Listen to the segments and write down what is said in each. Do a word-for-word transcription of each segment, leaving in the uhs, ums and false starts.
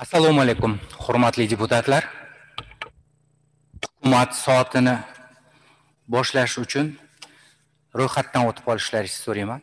Assalomu alaykum, hurmatli deputatlar. Hukumat soatini boshlash uchun ro'yxatdan o'tib olishlaringizni so'rayman.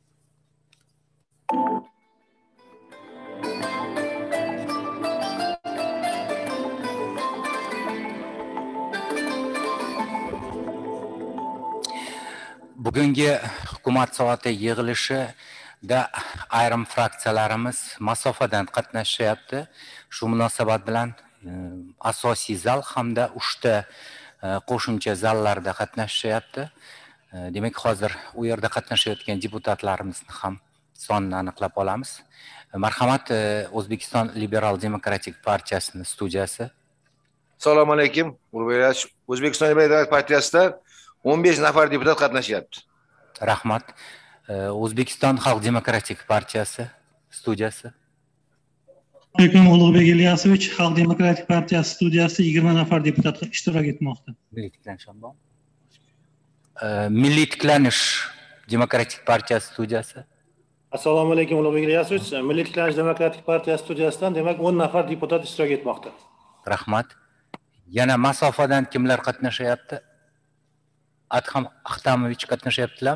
Bugungi hukumat soati yig'ilishida ayrim fraksiyalarimiz masofadan qatnashyapti. Shu munosabat bilan asosiy zal hamda uchta qo'shimcha zallarda qatnashyapti. Demak, hozir u yerda qatnashayotgan deputatlarimizni ham sonini aniqlab olamiz. Marhamat, O'zbekiston Liberal Demokratik partiyasining studiyasi. Assalomu alaykum. O'zbekiston Liberal partiyasida o'n besh nafar deputat qatnashyapti. Rahmat. O'zbekiston Xalq Demokratik partiyasi studiyasi. Alaykum, Ulug'bek Ilyasovich, Xalq Demokratik partiyasi studiyasi yigirma nafar deputat ishtirok etmoqda. Milliy tiklanish ham bor. Milliy tiklanish Demokratik partiyasi studiyasi. Assalomu alaykum, Ulug'bek Ilyasovich, Milliy tiklanish Demokratik partiyasi studiyasidan demak o'n nafar deputat ishtirok etmoqda. Rahmat. Yana masofadan kimlar qatnashyapti? Adham Ahtamovich qatnashyaptilar.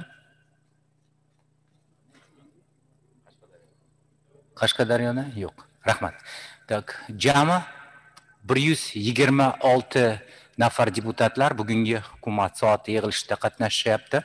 Qashqadaryoni? Yo'q. Rahmat. Tak, jami bir yuz yigirma olti nafar deputatlar bugungi hukumat soati yig'ilishida qatnashyapti.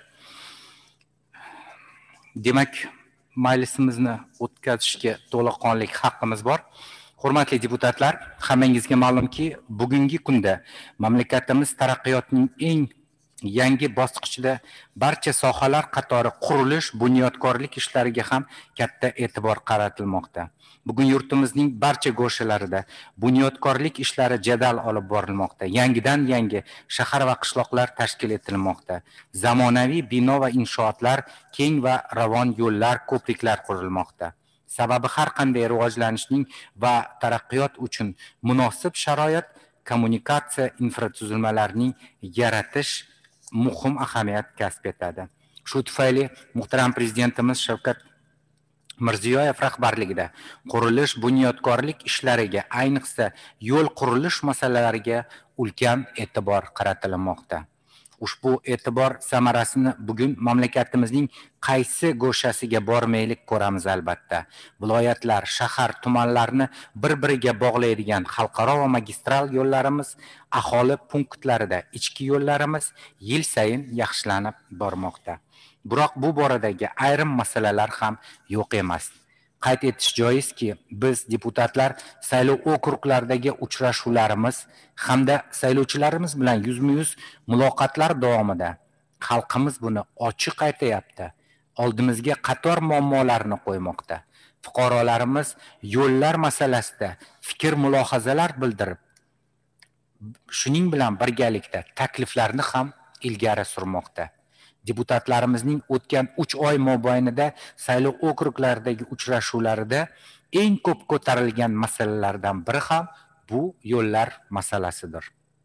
Demak, majlisimizni o'tkazishga to'laqonli haqqimiz bor. Hurmatli deputatlar, hammangizga ma'lumki, bugungi kunda mamlakatimiz taraqqiyotining eng yangi bosqichida barcha sohalar qatori qurilish, bunyodkorlik ishlariga ham katta e'tibor qaratilmoqda. Bugun yurtimizning barcha go'shalarida bunyodkorlik ishlari jadal olib borilmoqda. Yangidan yangi shahar va qishloqlar tashkil etilmoqda. Zamonaviy bino va inshootlar, keng va ravon yo'llar, ko'priklar qurilmoqda. Sababi har qanday rivojlanishning va taraqqiyot uchun munosib sharoit, kommunikatsiya infratuzilmalarining yaratish muhim ahamiyat kasb etadi. Shu tufayli muhtaram prezidentimiz Shavkat Mirziyoyev rahbarligida qurilish, bunyodkorlik ishlariga, ayniqsa yo'l qurilish masalalariga ulkan e'tibor qaratilmoqda. Ushbu e'tibor samarasini bugun mamlakatimizning qaysi go'shasiga bormaylik ko'ramiz albatta. Viloyatlar, shahar, tumanlarni bir-biriga bog'laydigan xalqaro va magistral yo'llarimiz, aholi punktlarida ichki yo'llarimiz yil sayin yaxshilanib bormoqda. Biroq bu boradagi ayrim masalalar ham yo'q emas. Qayd etish joizki, biz deputatlar saylov okruglaridagi uchrashuvlarimiz hamda saylovchilarimiz bilan yuzma-yuz muloqotlar davomida xalqimiz buni ochiq aytayapti. Oldimizga qator muammolarni qo'ymoqda. Fuqarolarimiz yo'llar masalasida fikr mulohazalar bildirib, shuning bilan birgalikda takliflarni ham ilgari surmoqda. Deputatlarimizning o'tgan uch oy mobaynida saylov okruglaridagi uchrashuvlarida eng ko'p ko'tarilgan masalalardan biri ham bu yo'llar masalasidir.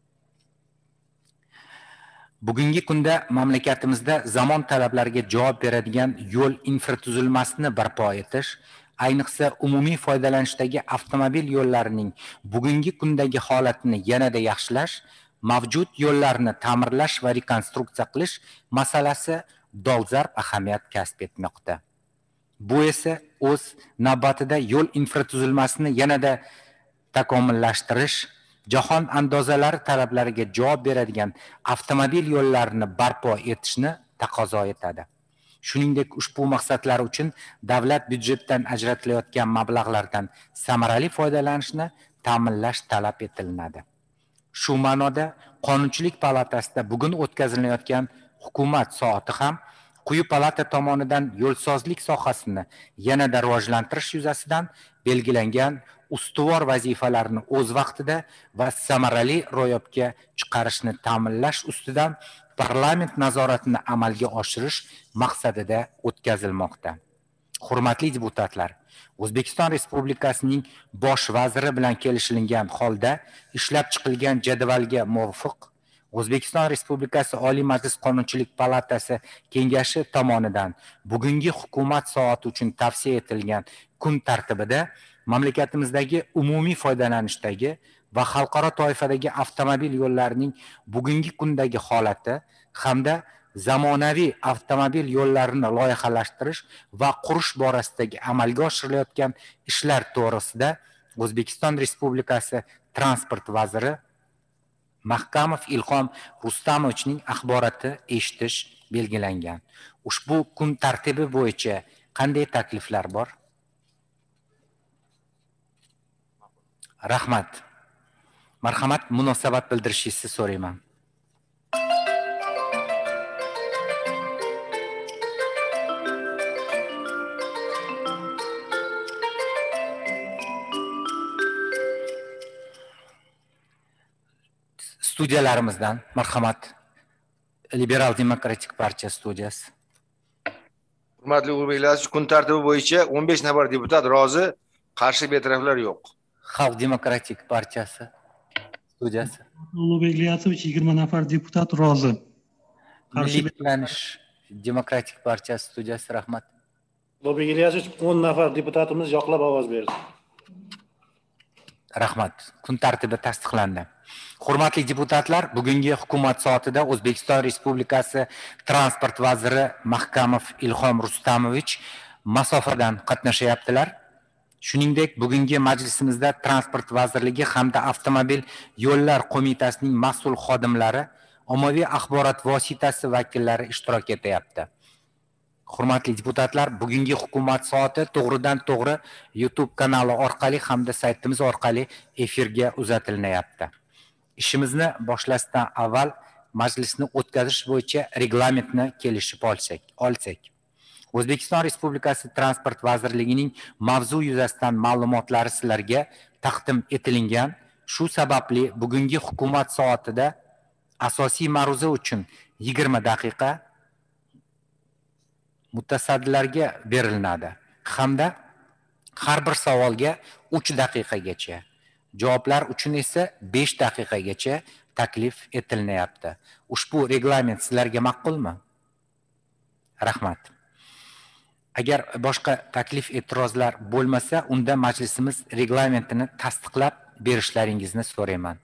Bugungi kunda mamlakatimizda zamon talablariga javob beradigan yo'l infratuzilmasini barpo etish, ayniqsa umumiy foydalanishdagi avtomobil yo'llarining bugungi kundagi holatini yanada yaxshilash, mavjud yo'llarni ta'mirlash va rekonstruksiya qilish masalasi dolzarb ahamiyat kasb etmoqda. Bu esa o'z navbatida yo'l infratuzilmasini yanada takomillashtirish, jahon andozalari talablariga javob beradigan avtomobil yo'llarini barpo etishni taqozo etadi. Shuningdek, ushbu maqsadlar uchun davlat byudjetidan ajratilayotgan mablag'lardan samarali foydalanishni ta'minlash talab etiladi. Shu ma'noda Qonunchilik palatasida bugun o'tkazilayotgan hukumat soati ham quyi palata tomonidan yo'lsozlik sohasini yanada rivojlantirish yuzasidan belgilangan ustuvor vazifalarni o'z vaqtida va samarali ro'yobga chiqarishni ta'minlash ustidan parlament nazoratini amalga oshirish maqsadida o'tkazilmoqda. Hurmatli deputatlar, O'zbekiston Respublikasining bosh vaziri bilan kelishilingan holda ishlab chiqilgan jadvalga muvofiq O'zbekiston Respublikasi Oliy Majlis Qonunchilik palatasi kengashi tomonidan bugungi hukumat soati uchun tavsiya etilgan kun tartibida mamlakatimizdagi umumiy foydalanishdagi va xalqaro toifadagi avtomobil yo'llarining bugungi kundagi holati hamda zamonaviy avtomobil yo'llarini loyihalashtirish va qurish borasidagi amalga oshirilayotgan ishlar to'g'risida O'zbekiston Respublikasi Transport vaziri Mahkamov Ilhom Rustamovichning axboroti eshitish belgilangan. Ushbu kun tartibi bo'yicha qanday takliflar bor? Rahmat. Marhamat, munosabat bildirishingizni so'rayman. Studiyalarimizdan marhamat. Liberal Demokratik Partiya studiyasi. Hurmatli Ulug'bek Ilyasovich, kun tartibi bo'yicha o'n besh nafar deputat rozi, qarshi betaraflar yo'q. Xalq Demokratik Partiyasi studiyasi. Ulug'bek Ilyasovich, yigirma nafar deputat rozi. Milliy tiklanish Demokratik Partiyasi studiyasi, rahmat. Ulug'bek Ilyasovich, o'n nafar deputatimiz yoqlab ovoz berdi. Rahmat. Kun tartibi tasdiqlandi. Hurmatli deputatlar, bugungi hukumat soatida O'zbekiston Respublikasi Transport vaziri Mahkamov Ilhom Rustamovich masofadan qatnashyaptilar. Shuningdek, bugungi majlisimizda Transport vazirligi hamda Avtomobil yo'llar qo'mitasining mas'ul xodimlari, ommaviy axborot vositasi vakillari ishtirok etyapti. Hurmatli deputatlar, bugungi hukumat soati to'g'ridan to'g'ri YouTube kanali orqali hamda saytimiz orqali efirga uzatilyapti. Ishimizni boshlashdan avval majlisni o'tkazish bo'yicha reglamentni kelishib olsak, olsak. O'zbekiston Respublikasi Transport vazirligining mavzu yuzasidan ma'lumotlari sizlarga taqdim etilgan. Shu sababli bugungi hukumat soatida asosiy ma'ruza uchun yigirma daqiqa mutasaddilarga beriladi hamda har bir savolga uch daqiqagacha, javoblar uchun esa besh daqiqagacha taklif etilyapti. Ushbu reglament sizlarga ma'qulmi? Rahmat. Agar boshqa taklif e'tirozlar bo'lmasa, unda majlisimiz reglamentini tasdiqlab berishlaringizni so'rayman.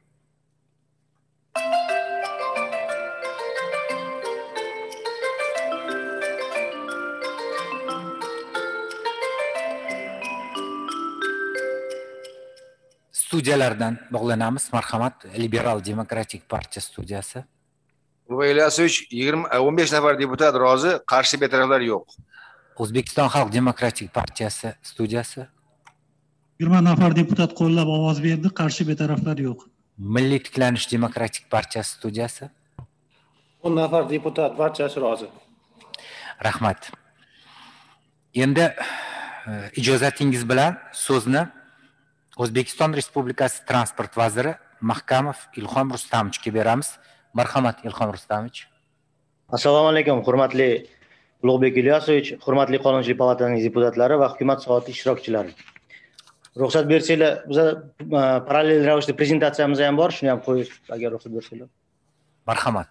Studiyalardan bog'lanamiz. Marhamat, Liberal Demokratik Partiya studiyasi. Ulug'bek Ilyasovich, o'n besh nafar deputat rozi, qarshi betaraflar yo'q. O'zbekiston Xalq Demokratik Partiyasi studiyasi. yigirma nafar deputat qo'llab ovoz berdi, qarshi betaraflar yo'q. Milliy tiklanish Demokratik Partiyasi studiyasi. o'n nafar deputat barchasi rozi. Rahmat. Endi ijozatingiz bilan so'zni O'zbekiston Respublikasi Transport vaziri Mahkamov Ilhom Rustamovichga beramiz. Marhamat, Ilhom Rustamovich. Assalomu alaykum, hurmatli Ulug'bek Ilyasovich, hurmatli Qonunchilik palataning deputatlari va hukumat soati ishtirokchilari. Ruxsat bersanglar, biz parallel ravishda prezentatsiyamiz ham bor, shuni ham qo'yish, agar ruxsat bersanglar. Marhamat.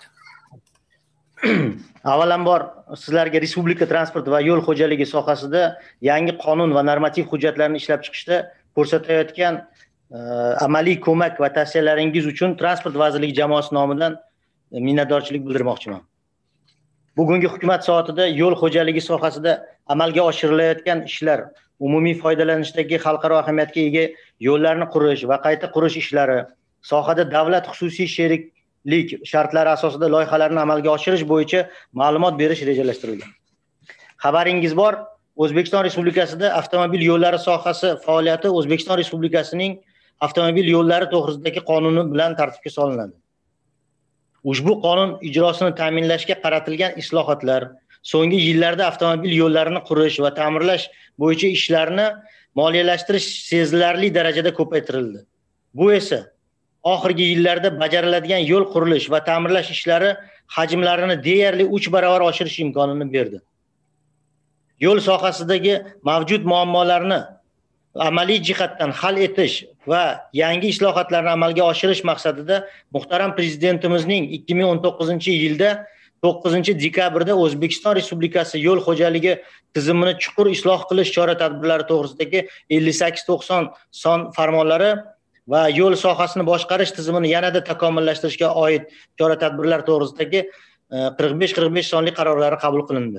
Avvalambor sizlarga Respublika transport va yo'l xo'jaligi sohasida yangi qonun va normativ hujjatlarni ishlab chiqishda ko'rsatayotgan amaliy ko'mak va tavsiyalaringiz uchun Transport vazirligi jamoasi nomidan minnatdorchilik bildirmoqchiman. Bugungi hukumat soatida yo'l xo'jaligi sohasida amalga oshirilayotgan ishlar, umumiy foydalanishdagi xalqaro ahamiyatga ega yo'llarni qurish va qayta qurish ishlari, sohada davlat xususiy sheriklik shartlari asosida loyihalarni amalga oshirish bo'yicha ma'lumot berish rejalashtirilgan. Xabaringiz bor, O'zbekiston Respublikasida avtomobil yo'llari sohasi faoliyati O'zbekiston Respublikasining avtomobil yo'llari to'g'risidagi qonuni bilan tartibga solinadi. Ushbu qonun ijrosini ta'minlashga qaratilgan islohotlar so'nggi yillarda avtomobil yo'llarini qurish va ta'mirlash bo'yicha ishlarni moliyalashtirish sezilarli darajada ko'paytirildi. Bu esa oxirgi yillarda bajariladigan yo'l qurilish va ta'mirlash ishlari hajmlarini deyarli uch barobar oshirish imkonini berdi. Yo'l sohasidagi mavjud muammolarni amaliy jihatdan hal etish va yangi islohotlarni amalga oshirish maqsadida muhtaram prezidentimizning ikki ming o'n to'qqizinchi yilda to'qqizinchi dekabrda O'zbekiston Respublikasi yo'l xo'jaligi tizimini chuqur isloh qilish chora-tadbirlari to'g'risidagi ellik sakkiz to'qson son farmonlari va yo'l sohasini boshqarish tizimini yanada takomillashtirishga oid chora-tadbirlar to'g'risidagi qirq besh qirq besh sonli qarorlari qabul qilindi.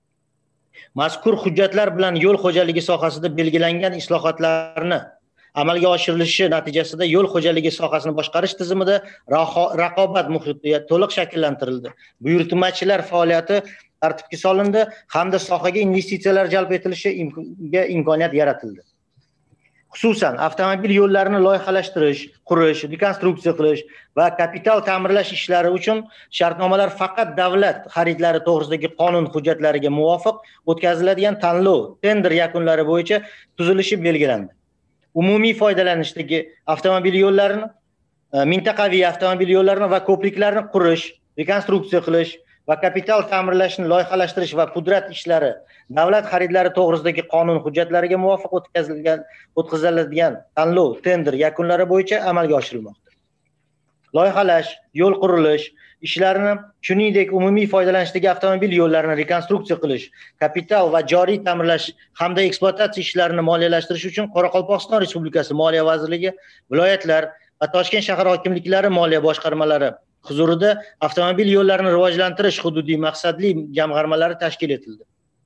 Mazkur hujjatlar bilan yo'l xo'jaligi sohasida belgilangan islohotlarni amalga oshirilishi natijasida yo'l xo'jaligi sohasini boshqarish tizimida raqobat muhiti to'liq shakllantirildi. Buyurtmachilar faoliyati tartibga solindi hamda sohaga investitsiyalar jalb etilishiga imkoniyat yaratildi. Xususan, avtomobil yo'llarini loyihalashtirish, qurish, rekonstruksiya qilish va kapital ta'mirlash ishlari uchun shartnomalar faqat davlat xaridlari to'g'risidagi qonun hujjatlariga muvofiq o'tkaziladigan tanlov, tender yakunlari bo'yicha tuzilishi belgilandi. Umumiy foydalanishdagi avtomobil yo'llarini, mintaqaviy avtomobil yo'llarini va ko'priklarni qurish, rekonstruksiya qilish va kapital ta'mirlashni loyihalashtirish va pudrat ishlari davlat xaridlari to'g'risidagi qonun hujjatlariga muvofiq o'tkazilgan o'tkaziladigan tanlov, tender yakunlari bo'yicha amalga oshirilmoqda. Loyihalash, yo'l qurilish ishlarini, shuningdek umumiy foydalanishdagi avtomobil yo'llarini rekonstruksiya qilish, kapital va joriy ta'mirlash hamda ekspluatatsiya ishlarini moliyalashtirish uchun Qoraqalpog'iston Respublikasi Moliya vazirligi, viloyatlar va Toshkent shahar hokimliklari moliya boshqarmalari huzurida avtomobil yo'llarini rivojlantirish hududiy maqsadli jamg'armalari tashkil etildi.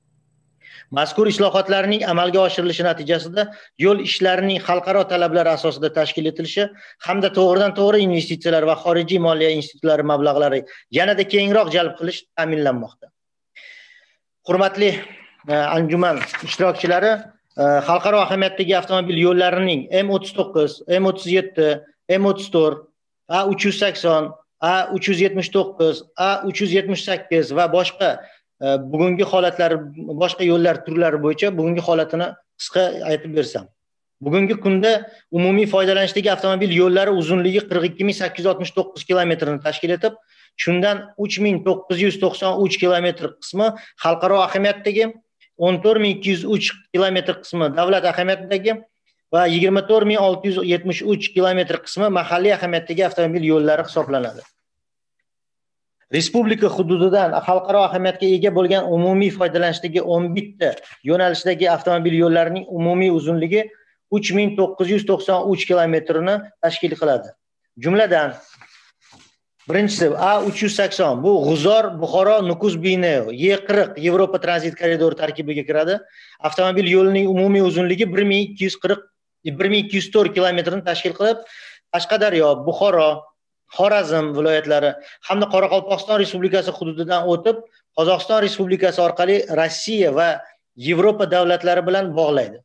Mazkur islohotlarning amalga oshirilishi natijasida yo'l ishlarining xalqaro talablar asosida tashkil etilishi hamda to'g'ridan-to'g'ri investitsiyalar va xorijiy moliya institutlari mablag'lari yanada kengroq jalb qilish ta'minlanmoqda. Hurmatli anjuman ishtirokchilari, xalqaro ahamiyatdagi avtomobil yo'llarining M o'ttiz to'qqiz, M o'ttiz yetti, M o'ttiz to'rt, A uch yuz sakson, A uch yuz yetmish to'qqiz, A uch yuz yetmish sakkiz va boshqa bugungi holatlari, boshqa yo'llar turlari bo'yicha bugungi holatini qisqa aytib bersam. Bugungi kunda umumiy foydalanishdagi avtomobil yo'llari uzunligi qirq ikki ming sakkiz yuz oltmish to'qqiz kilometrni tashkil etib, shundan uch ming to'qqiz yuz to'qson uch kilometr qismi xalqaro ahamiyatdagi, o'n to'rt ming ikki yuz uch kilometr qismi davlat ahamiyatidagi va yigirma to'rt ming olti yuz yetmish uch kilometr qismi mahalliy ahamiyatdagi avtomobil yo'llari hisoblanadi. Respublika hududidan xalqaro ahamiyatga ega bo'lgan umumiy foydalanishdagi o'n bitta yo'nalishdagi avtomobil yo'llarining umumiy uzunligi uch ming to'qqiz yuz to'qson uch kilometrni tashkil qiladi. Jumladan, birinchisi A uch yuz sakson, bu G'uzor, Buxoro, Nukus, Bineo, Y qirq Yevropa tranzit koridori tarkibiga kiradi. Avtomobil yo'lining umumiy uzunligi bir ming ikki yuz qirq bir ming ikki yuz to'rt kilometrni tashkil qilib, Qashqadaryo, Buxoro, Xorazm viloyatlari hamda Qoraqalpog'iston Respublikasi hududidan o'tib, Qozog'iston Respublikasi orqali Rossiya va Yevropa davlatlari bilan bog'laydi.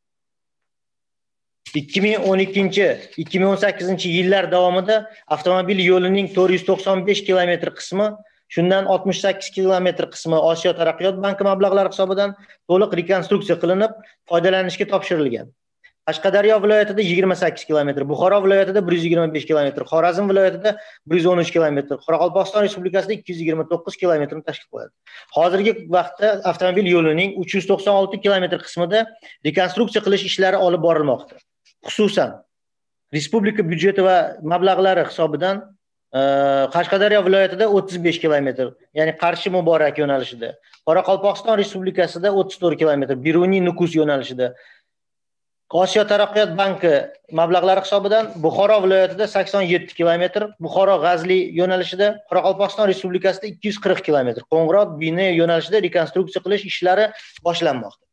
ikki ming o'n ikkinchi ikki ming o'n sakkizinchi yillar davomida avtomobil yo'lining to'rt yuz to'qson besh kilometr qismi, shundan oltmish sakkiz kilometr qismi Osiyo taraqqiyot banki mablag'lari hisobidan to'liq rekonstruksiya qilinib, foydalanishga topshirilgan. Qashqadaryo viloyatida yigirma sakkiz kilometr, Buxoro viloyatida bir yuz yigirma besh kilometr, Xorazm viloyatida bir yuz o'n uch kilometr, Qoraqalpog'iston Respublikasida ikki yuz yigirma to'qqiz kilometrni tashkil qiladi. Hozirgi vaqtda avtomobil yo'lining uch yuz to'qson olti kilometr qismida rekonstruksiya qilish ishlari olib borilmoqda. Xususan, respublika byudjeti va mablag'lari hisobidan Qashqadaryo viloyatida o'ttiz besh kilometr, ya'ni Qarshi Muborak yo'nalishida, Qoraqalpog'iston Respublikasida o'ttiz to'rt kilometr, Biruniy Nukus yo'nalishida, Osiyo taraqqiyot banki mablag'lari hisobidan Buxoro viloyatida sakson yetti kilometr, Buxoro G'azli yo'nalishida, Qoraqalpog'iston Respublikasida ikki yuz qirq kilometr, Qo'ng'irot Bine yo'nalishida rekonstruksiya qilish ishlari boshlanmoqda.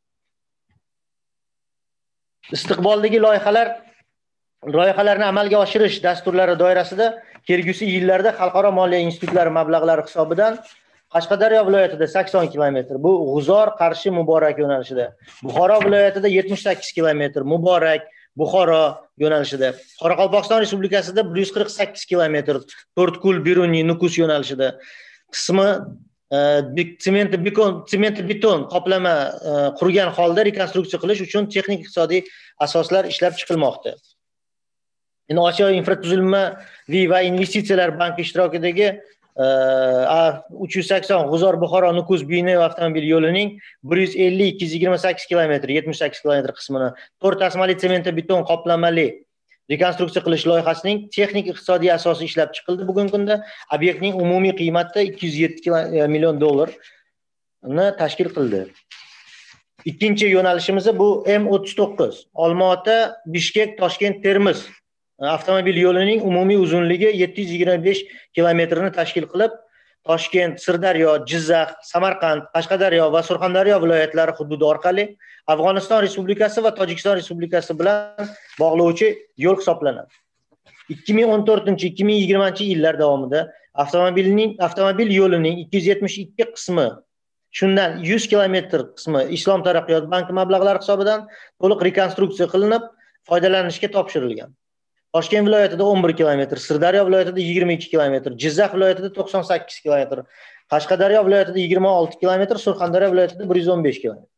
Istiqboldagi loyihalar loyihalarni amalga oshirish dasturlari doirasida kelgusi yillarda xalqaro moliya institutlari mablag'lari hisobidan Qashqadaryo viloyatida sakson kilometr, bu G'uzor, Qarshi, Muborak yo'nalishida. Buxoro viloyatida yetmish sakkiz kilometr, Muborak, Buxoro yo'nalishida. Qoraqalpog'iston Respublikasida bir yuz qirq sakkiz kilometr, To'rtko'l, Biruniy, Nukus yo'nalishida. Qismi sement beton, sement beton qoplama qurgan holda rekonstruksiya qilish uchun texnik iqtisodiy asoslar ishlab chiqilmoqda. Endi Osiyo infratuzilmaviy va investitsiyalar banki ishtirokidagi uch yuz sakson G'uzor, Buxoro, Nukus, Bineo avtomobil yo'lining bir yuz ellik ikki yuz yigirma sakkiz kilometr, yetmish sakkiz kilometr qismini to'rt tasmali sement beton qoplamali rekonstruksiya qilish loyihasining texnik iqtisodiy asosi ishlab chiqildi. Bugungi kunda obyektning umumiy qiymati ikki yuz yetti million dollarni tashkil qildi. Ikkinchi yo'nalishimiz bu M o'ttiz to'qqiz Olmaota, Bishkek, Toshkent, Termiz avtomobil yo'lining umumiy uzunligi yetti yuz yigirma besh kilometrni tashkil qilib, Toshkent, Sirdaryo, Jizzax, Samarqand, Qashqadaryo va Surxondaryo viloyatlari hududi orqali Afg'oniston Respublikasi va Tojikiston Respublikasi bilan bog'lovchi yo'l hisoblanadi. ikki ming o'n to'rtinchi ikki ming yigirmanchi yillar davomida avtomobilning avtomobil yo'lining ikki yuz yetmish ikki qismi, shundan yuz kilometr qismi Islom taraqqiyot banki mablag'lari hisobidan to'liq rekonstruksiya qilinib, foydalanishga topshirilgan. Toshkent viloyatida o'n bir kilometr, Sirdaryo viloyatida yigirma ikki kilometr, Jizzax viloyatida to'qson sakkiz kilometr, Qashqadaryo viloyatida yigirma olti kilometr, Surxondaryo viloyatida bir yuz o'n besh kilometr.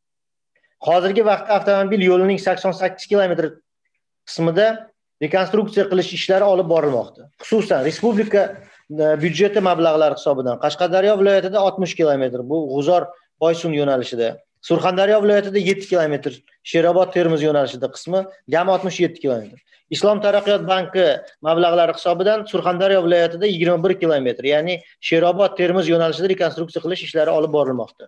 Hozirgi vaqtda avtomobil yo'lining sakson sakkiz kilometr qismida rekonstruksiya qilish ishlari olib borilmoqda. Xususan, respublika byudjeti mablag'lari hisobidan Qashqadaryo viloyatida oltmish kilometr, bu G'uzor Boysun yo'nalishida, Surxondaryo viloyatida yetti kilometr, Sherobod Termiz yo'nalishida qismi jami oltmish yetti kilometr. Islom taraqqiyot banki mablag'lari hisobidan Surxondaryo viloyatida yigirma bir kilometr, ya'ni Sherobod Termiz yo'nalishida rekonstruksiya qilish ishlari olib borilmoqda.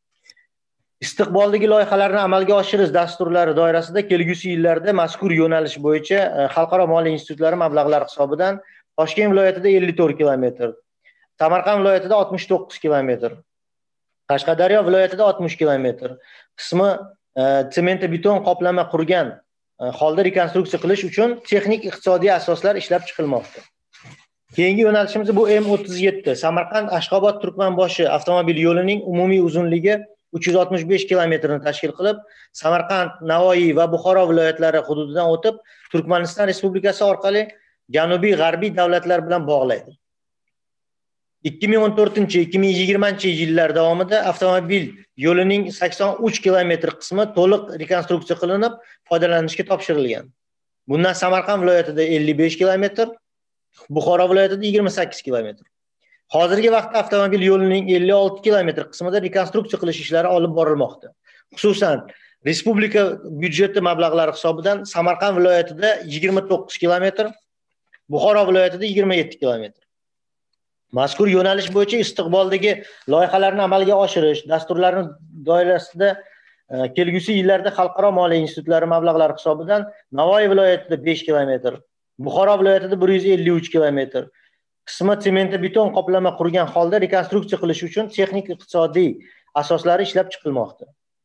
Istiqboldagi loyihalarni amalga oshirish dasturlari doirasida kelgusi yillarda mazkur yo'nalish bo'yicha xalqaro moliya institutlari mablag'lari hisobidan Toshkent viloyatida ellik to'rt kilometr, Samarqand viloyatida oltmish to'qqiz kilometr, Qashqadaryo viloyatida oltmish kilometr qismi sement beton qoplama qurgan holda rekonstruksiya qilish uchun texnik iqtisodiy asoslar ishlab chiqilmoqda. Keyingi yo'nalishimiz bu M o'ttiz yetti Samarqand Ashxobod Turkmanboshi avtomobil yo'lining umumiy uzunligi uch yuz oltmish besh kilometrni tashkil qilib, Samarqand, Navoiy va Buxoro viloyatlari hududidan o'tib, Turkmaniston Respublikasi orqali janubiy g'arbiy davlatlar bilan bog'laydi. ikki ming o'n to'rtinchi ikki ming yigirmanchi yillar davomida avtomobil yo'lining sakson uch kilometr qismi to'liq rekonstruksiya qilinib, foydalanishga topshirilgan. Bundan Samarqand viloyatida ellik besh kilometr, Buxoro viloyatida yigirma sakkiz kilometr. Hozirgi vaqtda avtomobil yo'lining ellik olti kilometr qismida rekonstruksiya qilish ishlari olib borilmoqda. Xususan, respublika byudjeti mablag'lari hisobidan Samarqand viloyatida yigirma to'qqiz kilometr, Buxoro viloyatida yigirma yetti kilometr. Mazkur yo'nalish bo'yicha istiqboldagi loyihalarni amalga oshirish dasturlari doirasida kelgusi yillarda xalqaro moliya institutlari mablag'lari hisobidan Navoiy viloyatida besh kilometr, Buxoro viloyatida bir yuz ellik uch kilometr qismi sement beton qoplama qurgan holda rekonstruksiya qilish uchun texnik iqtisodiy asoslari ishlab chiqilmoqda.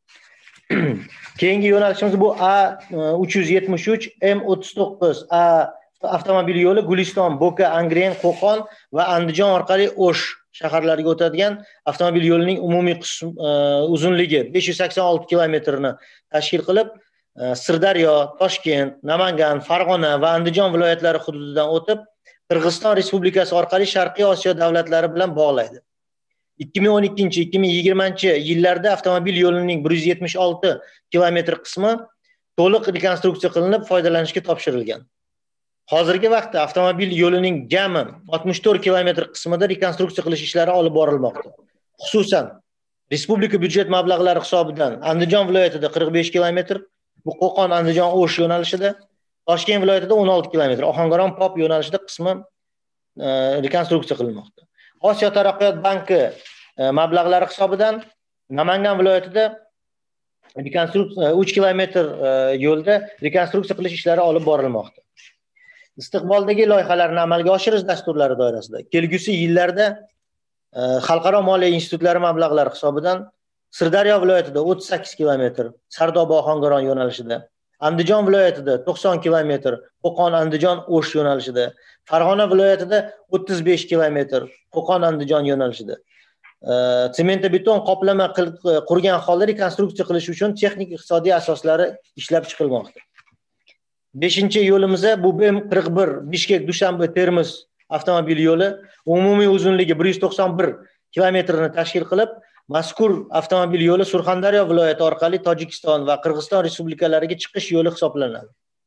Keyingi yo'nalishimiz bu A uch yuz yetmish uch M o'ttiz to'qqiz A avtomobil yo'li Guliston, Bo'ka, Angren, Qo'qon va Andijon orqali O'sh shaharlariga o'tadigan avtomobil yo'lining umumiy qism uzunligi besh yuz sakson olti kilometrni tashkil qilib, Sirdaryo, Toshkent, Namangan, Farg'ona va Andijon viloyatlari hududidan o'tib, Qirg'iziston Respublikasi orqali Sharqiy Osiyo davlatlari bilan bog'laydi. ikki ming o'n ikkinchi ikki ming yigirmanchi yillarda avtomobil yo'lining bir yuz yetmish olti kilometr qismi to'liq rekonstruksiya qilinib, foydalanishga topshirilgan. Hozirgi vaqtda avtomobil yo'lining jami oltmish to'rt kilometr qismida rekonstruksiya qilish ishlari olib borilmoqda. Xususan, respublika byudjet mablag'lari hisobidan Andijon viloyatida qirq besh kilometr, bu Qo'qon Andijon O'sh yo'nalishida, Toshkent viloyatida o'n olti kilometr, Ohangaron Pop yo'nalishida qismi rekonstruksiya qilinmoqda. Osiyo taraqqiyot banki mablag'lari hisobidan Namangan viloyatida rekonstruksiya uch kilometr yo'lda rekonstruksiya qilish ishlari olib borilmoqda. Istiqboldagi loyihalarni amalga oshirish dasturlari doirasida kelgusi yillarda xalqaro moliya institutlari mablag'lari hisobidan Sirdaryo viloyatida o'ttiz sakkiz kilometr, Sardoba Ohangaron yo'nalishida, Andijon viloyatida to'qson kilometr, Qo'qon Andijon O'sh yo'nalishida, Farg'ona viloyatida o'ttiz besh kilometr, Qo'qon Andijon yo'nalishida sement beton qoplama qurgan holda rekonstruksiya qilish uchun texnik iqtisodiy asoslari ishlab chiqilmoqda. beshinchi yo'limiz bu qirq bir Bishkek Dushanbe Termiz avtomobil yo'li umumiy uzunligi bir yuz to'qson bir kilometrni tashkil qilib, mazkur avtomobil yo'li Surxondaryo viloyati orqali Tojikiston va Qirg'iziston respublikalariga chiqish yo'li hisoblanadi.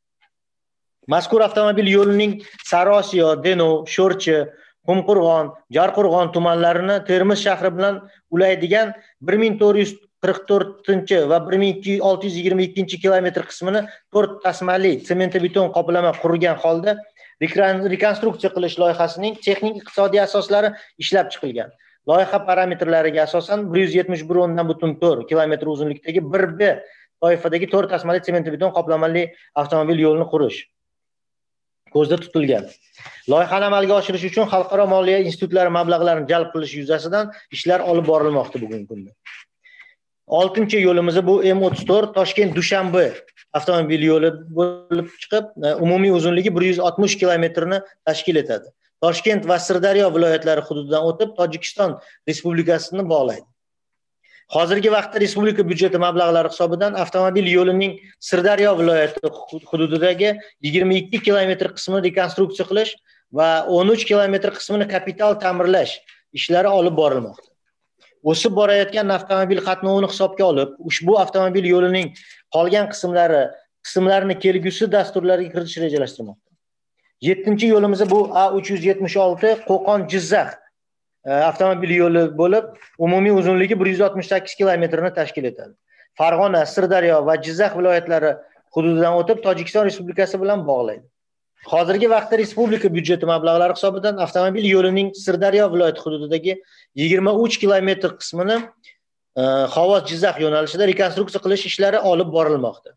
Mazkur avtomobil yo'lining Sariosiyo, Denov, Sho'rchi, Qumqo'rg'on, Jarqo'rg'on tumanlarini Termiz shahri bilan ulaydigan bir ming to'rt yuz qirq to'rtinchi va bir ming olti yuz yigirma ikkinchi kilometr qismini to'rt tasmali sement-beton qoplama qurilgan holda rekonstruksiya qilish loyihasining texnik iqtisodiy asoslari ishlab chiqilgan. Loyiha parametrlariga asosan bir yuz yetmish bir o'ndan butun to'rt kilometr uzunlikdagi bir B toifadagi to'rt tasmali sement-beton qoplamali avtomobil yo'lini qurish ko'zda tutilgan. Loyihani amalga oshirish uchun xalqaro moliya institutlari mablag'larini jalb qilish yuzasidan ishlar olib borilmoqda bugungi kunda. oltinchi yo'limiz bu M o'ttiz to'rt Toshkent-Dushanbe avtomobil yo'li bo'lib chiqib, umumiy uzunligi bir yuz oltmish kilometrni tashkil etadi. Toshkent va Sirdaryo viloyatlari hududidan o'tib, Tojikiston Respublikasini bog'laydi. Hozirgi vaqtda respublika byudjeti mablag'lari hisobidan avtomobil yo'lining Sirdaryo viloyati hududidagi yigirma ikki kilometr qismini rekonstruksiya qilish va o'n uch kilometr qismini kapital ta'mirlash ishlari olib borilmoqda. O'sib borayotgan avtomobil qatnovini hisobga olib, ushbu avtomobil yo'lining qolgan qismlari qismlarini kelgusi dasturlarga kiritish rejalashtirilmoqda. yettinchi yo'limiz bu A uch yuz yetmish olti Qo'qon-Jizzax avtomobil yo'li bo'lib, umumiy uzunligi bir yuz oltmish sakkiz kilometrni tashkil etadi. Farg'ona, Sirdaryo va Jizzax viloyatlari hududidan o'tib, Tojikiston Respublikasi bilan bog'laydi. Hozirgi vaqtda respublika byudjeti mablag'lari hisobidan avtomobil yo'lining Sirdaryo viloyati hududidagi yigirma uch kilometr qismini Xovos-Jizzax yo'nalishida rekonstruksiya qilish ishlari olib borilmoqda.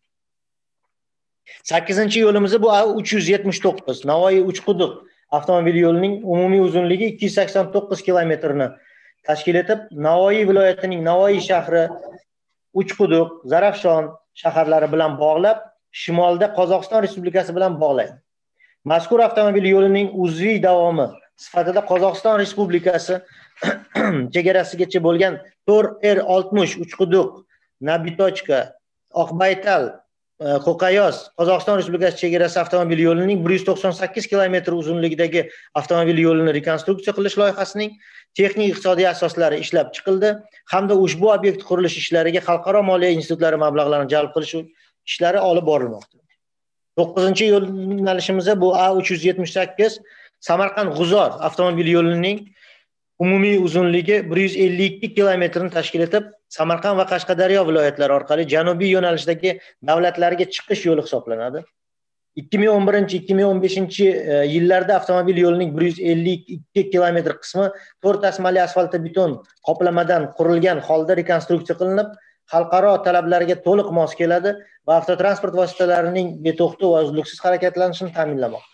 sakkizinchi yo'limiz bu A uch yuz yetmish to'qqiz Navoiy-Uchquduq avtomobil yo'lining umumiy uzunligi ikki yuz sakson to'qqiz kilometrni tashkil etib, Navoiy viloyatining Navoiy shahri, Uchquduq, Zarafshon shaharlari bilan bog'lab, shimolda Qozog'iston Respublikasi bilan bog'laydi. Mazkur avtomobil yo'lining uzviy davomi sifatida Qozog'iston Respublikasi chegarasigacha bo'lgan to'rt R oltmish Uchquduq, Nabitochka, Oqbaytal, Qo'qayos Qozog'iston Respublikasi chegarasi avtomobil yo'lining bir yuz to'qson sakkiz kilometr uzunligidagi avtomobil yo'lini rekonstruksiya qilish loyihasining texnik iqtisodiy asoslari ishlab chiqildi hamda ushbu obyekt qurilish ishlariga xalqaro moliya institutlari mablag'larini jalb qilish ishlari olib borilmoqda. to'qqizinchi yo'nalishimiz bu A uch yuz yetmish sakkiz Samarqand-G'uzor avtomobil yo'lining umumiy uzunligi bir yuz ellik ikki kilometrni tashkil etib, Samarqand va Qashqadaryo viloyatlari orqali janubiy yo'nalishdagi davlatlarga chiqish yo'li hisoblanadi. ikki ming o'n birinchi ikki ming o'n beshinchi yillarda avtomobil yo'lining bir yuz ellik ikki kilometr qismi to'rt tasmali asfaltobeton qoplamadan qurilgan holda rekonstruksiya qilinib, xalqaro talablarga to'liq mos keladi va avtotransport vositalarining beto'xtov va uzluksiz harakatlanishini ta'minlamoqda.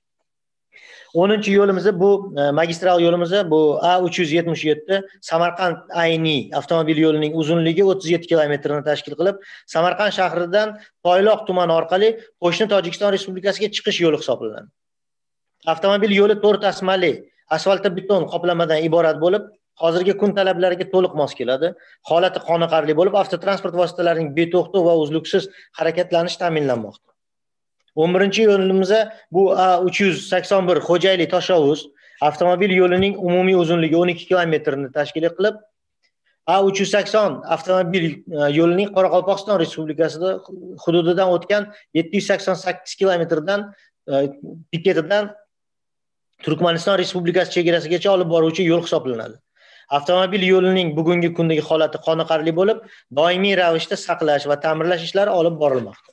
o'ninchi yo'limiz bu magistral yo'limiz bu A uch yuz yetmish yetti Samarqand Ayni avtomobil yo'lining uzunligi o'ttiz yetti kilometrni tashkil qilib, Samarqand shahridan Toyloq tumani orqali qo'shni Tojikiston Respublikasiga chiqish yo'li hisoblanadi. Avtomobil yo'li to'rt tasmali asfaltobeton qoplamadan iborat bo'lib, hozirgi kun talablariga to'liq mos keladi. Holati qoniqarli bo'lib, avtotransport vositalarining beto'xtov va uzluksiz harakatlanishi ta'minlanmoqda. o'n birinchi yo'limiz bu A uch yuz sakson bir Xo'jayli Toshovuz avtomobil yo'lining umumiy uzunligi o'n ikki kilometrni tashkil qilib, A uch yuz sakson avtomobil yo'lining Qoraqalpog'iston Respublikasida hududidan o'tgan yetti yuz sakson sakkiz kilometrdan piketidan Turkmaniston Respublikasi chegarasigacha olib boruvchi yo'l hisoblanadi. Avtomobil yo'lining bugungi kundagi holati qoniqarli bo'lib, doimiy ravishda saqlash va ta'mirlash ishlari olib borilmoqda.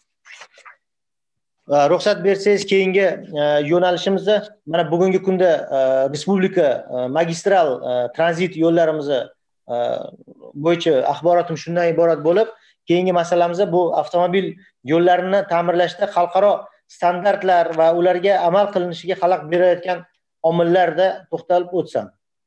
Ruxsat bersangiz, keyingi yo'nalishimizda mana bugungi kunda respublika magistral tranzit yo'llarimiz bo'yicha axborotim shundan iborat bo'lib, keyingi masalamiz bu avtomobil yo'llarini ta'mirlashda xalqaro standartlar va ularga amal qilinishiga xalaqit berayotgan omillarda to'xtalib o'tsam.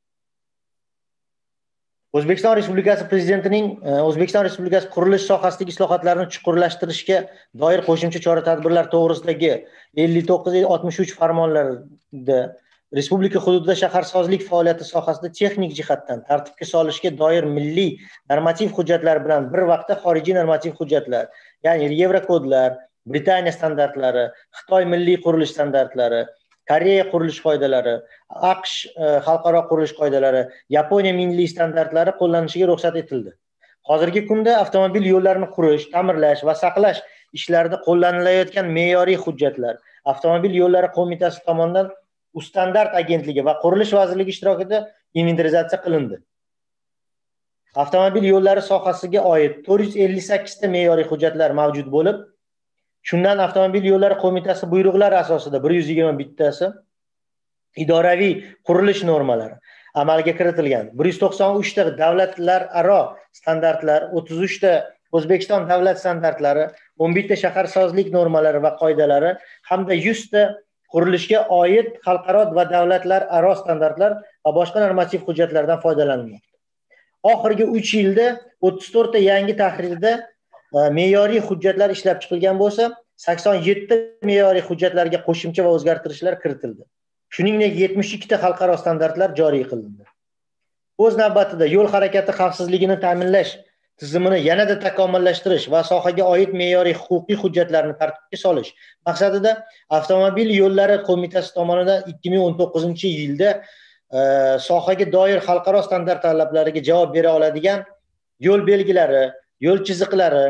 O'zbekiston Respublikasi Prezidentining O'zbekiston Respublikasi qurilish sohasidagi islohotlarni chuqurlashtirishga doir qo'shimcha chora-tadbirlar to'g'risidagi ellik to'qqiz oltmish uch farmonlarda respublika hududida shaharsozlik faoliyati sohasida texnik jihatdan tartibga solishga doir milliy normativ hujjatlar bilan bir vaqtda xorijiy normativ hujjatlar, ya'ni Yevrokodlar, Britaniya standartlari, Xitoy milliy qurilish standartlari, Koreya qurilish qoidalari, AQSh xalqaro qurilish qoidalari, Yaponiya milliy standartlari qo'llanishiga ruxsat etildi. Hozirgi kunda avtomobil yo'llarini qurish, ta'mirlash va saqlash ishlarida qo'llanilayotgan me'yoriy hujjatlar Avtomobil yo'llari qo'mitasi tomonidan Ustandart agentligi va Qurilish vazirligi ishtirokida inventarizatsiya qilindi. avtomobil yo'llari sohasiga oid to'rt yuz ellik sakkiz ta me'yoriy hujjatlar mavjud bo'lib, shundan avtomobil yo'llari qo'mitasi buyruqlari asosida bir yuz yigirma bittasi, idoraviy qurilish normalari amalga kiritilgan. bir yuz to'qson uch ta davlatlararo standartlar, o'ttiz uch ta O'zbekiston davlat standartlari, o'n bitta shaharsozlik normalari va qoidalari hamda yuz ta qurilishga oid xalqaro va davlatlararo standartlar va boshqa normativ hujjatlardan foydalanilmoqda. Oxirgi uch yilda o'ttiz to'rt ta yangi tahrirda me'yoriy hujjatlar ishlab chiqilgan bo'lsa, sakson yetti me'yoriy hujjatlarga qo'shimcha va o'zgartirishlar kiritildi. Shuningdek, yetmish ikki ta xalqaro standartlar joriy qilindi. O'z navbatida yo'l harakati xavfsizligini ta'minlash tizimini yanada takomillashtirish va sohaga oid me'yoriy huquqiy hujjatlarni tartibga solish maqsadida Avtomobil yo'llari qo'mitasi tomonidan ikki ming o'n to'qqizinchi yilda e, sohaga doir xalqaro standart talablariga javob bera oladigan yo'l belgilari, yo'l chiziqlari,